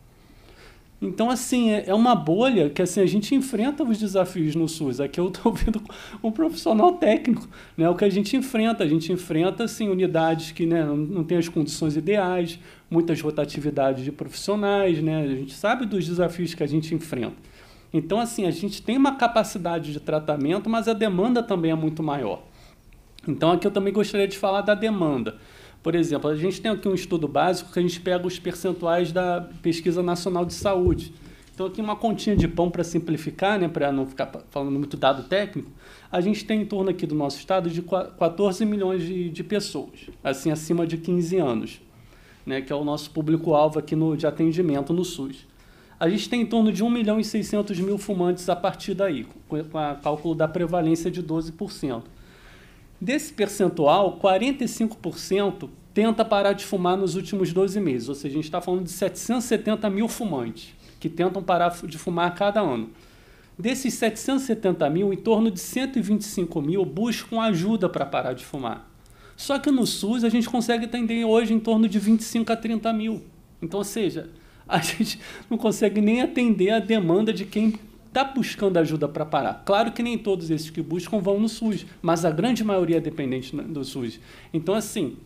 Então, assim, é uma bolha que assim, a gente enfrenta os desafios no SUS. Aqui eu estou vendo um profissional técnico, né? O que a gente enfrenta. A gente enfrenta assim, unidades que, né, não têm as condições ideais, muitas rotatividades de profissionais, né? A gente sabe dos desafios que a gente enfrenta. Então, assim, a gente tem uma capacidade de tratamento, mas a demanda também é muito maior. Então, aqui eu também gostaria de falar da demanda. Por exemplo, a gente tem aqui um estudo básico que a gente pega os percentuais da Pesquisa Nacional de Saúde. Então, aqui uma continha de pão para simplificar, né, para não ficar falando muito dado técnico, a gente tem em torno aqui do nosso estado de quatorze milhões de, de pessoas, assim, acima de quinze anos, né, que é o nosso público-alvo aqui no, de atendimento no SUS. A gente tem em torno de um milhão e seiscentos mil fumantes a partir daí, com o cálculo da prevalência de doze por cento. Desse percentual, quarenta e cinco por cento tenta parar de fumar nos últimos doze meses, ou seja, a gente está falando de setecentos e setenta mil fumantes que tentam parar de fumar a cada ano. Desses setecentos e setenta mil, em torno de cento e vinte e cinco mil buscam ajuda para parar de fumar. Só que no SUS a gente consegue atender hoje em torno de vinte e cinco a trinta mil. Então, ou seja, a gente não consegue nem atender a demanda de quem está buscando ajuda para parar. Claro que nem todos esses que buscam vão no SUS, mas a grande maioria é dependente do SUS. Então, assim,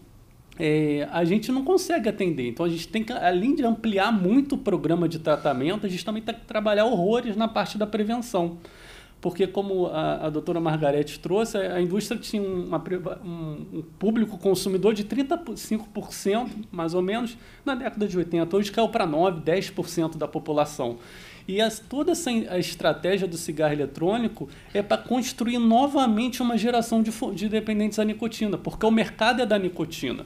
é, a gente não consegue atender. Então, a gente tem que, além de ampliar muito o programa de tratamento, a gente também tem que trabalhar horrores na parte da prevenção. Porque, como a, a doutora Margarete trouxe, a indústria tinha uma, um, um público consumidor de trinta e cinco por cento, mais ou menos, na década de oitenta. Hoje caiu para nove por cento, dez por cento da população. E as, toda essa a estratégia do cigarro eletrônico é para construir novamente uma geração de, de dependentes à nicotina, porque o mercado é da nicotina.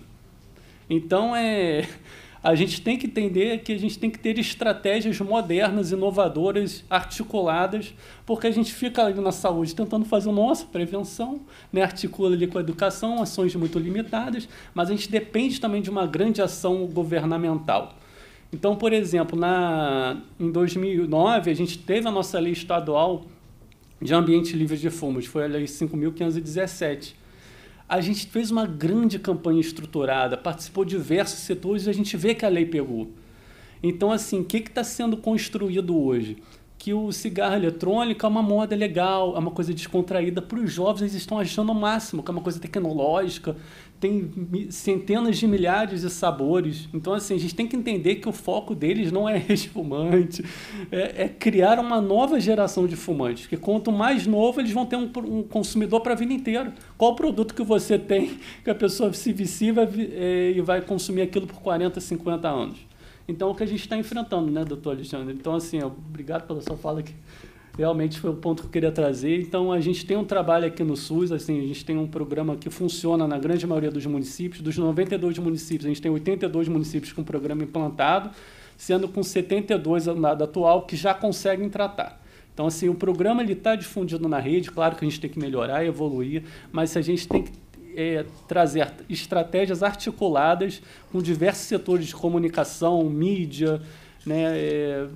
Então, é, a gente tem que entender que a gente tem que ter estratégias modernas, inovadoras, articuladas, porque a gente fica ali na saúde tentando fazer a nossa prevenção, né? Articula ali com a educação, ações muito limitadas, mas a gente depende também de uma grande ação governamental. Então, por exemplo, na, em dois mil e nove, a gente teve a nossa lei estadual de ambiente livre de fumos, foi a lei cinco mil quinhentos e dezessete. A gente fez uma grande campanha estruturada, participou de diversos setores e a gente vê que a lei pegou. Então, assim, o que está sendo construído hoje? Que o cigarro eletrônico é uma moda legal, é uma coisa descontraída. Para os jovens, eles estão achando o máximo, que é uma coisa tecnológica, tem centenas de milhares de sabores. Então, assim, a gente tem que entender que o foco deles não é ex-fumante, é, é criar uma nova geração de fumantes, que quanto mais novo, eles vão ter um, um consumidor para a vida inteira. Qual produto que você tem que a pessoa se vicia é, e vai consumir aquilo por quarenta, cinquenta anos? Então, é o que a gente está enfrentando, né, doutor Alexandre? Então, assim, obrigado pela sua fala, que realmente foi o ponto que eu queria trazer. Então, a gente tem um trabalho aqui no SUS, assim, a gente tem um programa que funciona na grande maioria dos municípios. Dos noventa e dois municípios, a gente tem oitenta e dois municípios com o programa implantado, sendo com setenta e dois na data atual que já conseguem tratar. Então, assim, o programa está difundido na rede, claro que a gente tem que melhorar e evoluir, mas a gente tem que É, trazer estratégias articuladas com diversos setores de comunicação, mídia, né, é,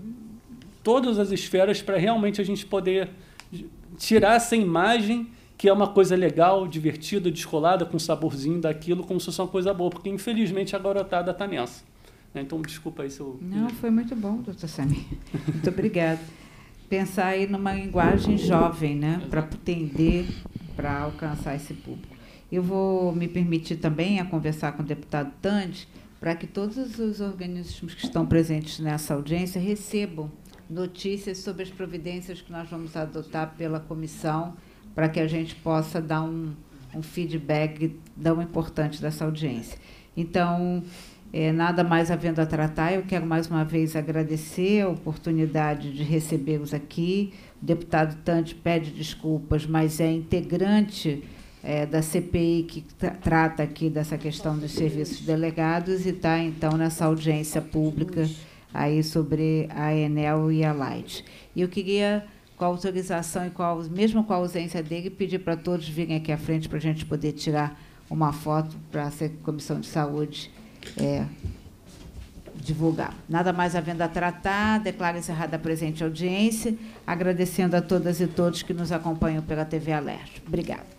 todas as esferas para realmente a gente poder tirar essa imagem que é uma coisa legal, divertida, descolada, com saborzinho daquilo, como se fosse uma coisa boa, porque infelizmente a garotada está nessa. Então, desculpa aí se eu... Não, foi muito bom, doutor Samir. Muito obrigada. Pensar aí numa linguagem jovem, né, para atender, para alcançar esse público. Eu vou me permitir também a conversar com o deputado Tandi, para que todos os organismos que estão presentes nessa audiência recebam notícias sobre as providências que nós vamos adotar pela comissão, para que a gente possa dar um, um feedback tão importante dessa audiência. Então, é, nada mais havendo a tratar, eu quero mais uma vez agradecer a oportunidade de recebê-los aqui. O deputado Tandi pede desculpas, mas é integrante é, da C P I que tra trata aqui dessa questão dos serviços delegados e está, então, nessa audiência pública aí sobre a Enel e a Light. E eu queria, com a autorização e com a, mesmo com a ausência dele, pedir para todos virem aqui à frente para a gente poder tirar uma foto para a Comissão de Saúde é, divulgar. Nada mais havendo a tratar, declaro encerrada a presente audiência, agradecendo a todas e todos que nos acompanham pela T V Alerj. Obrigada.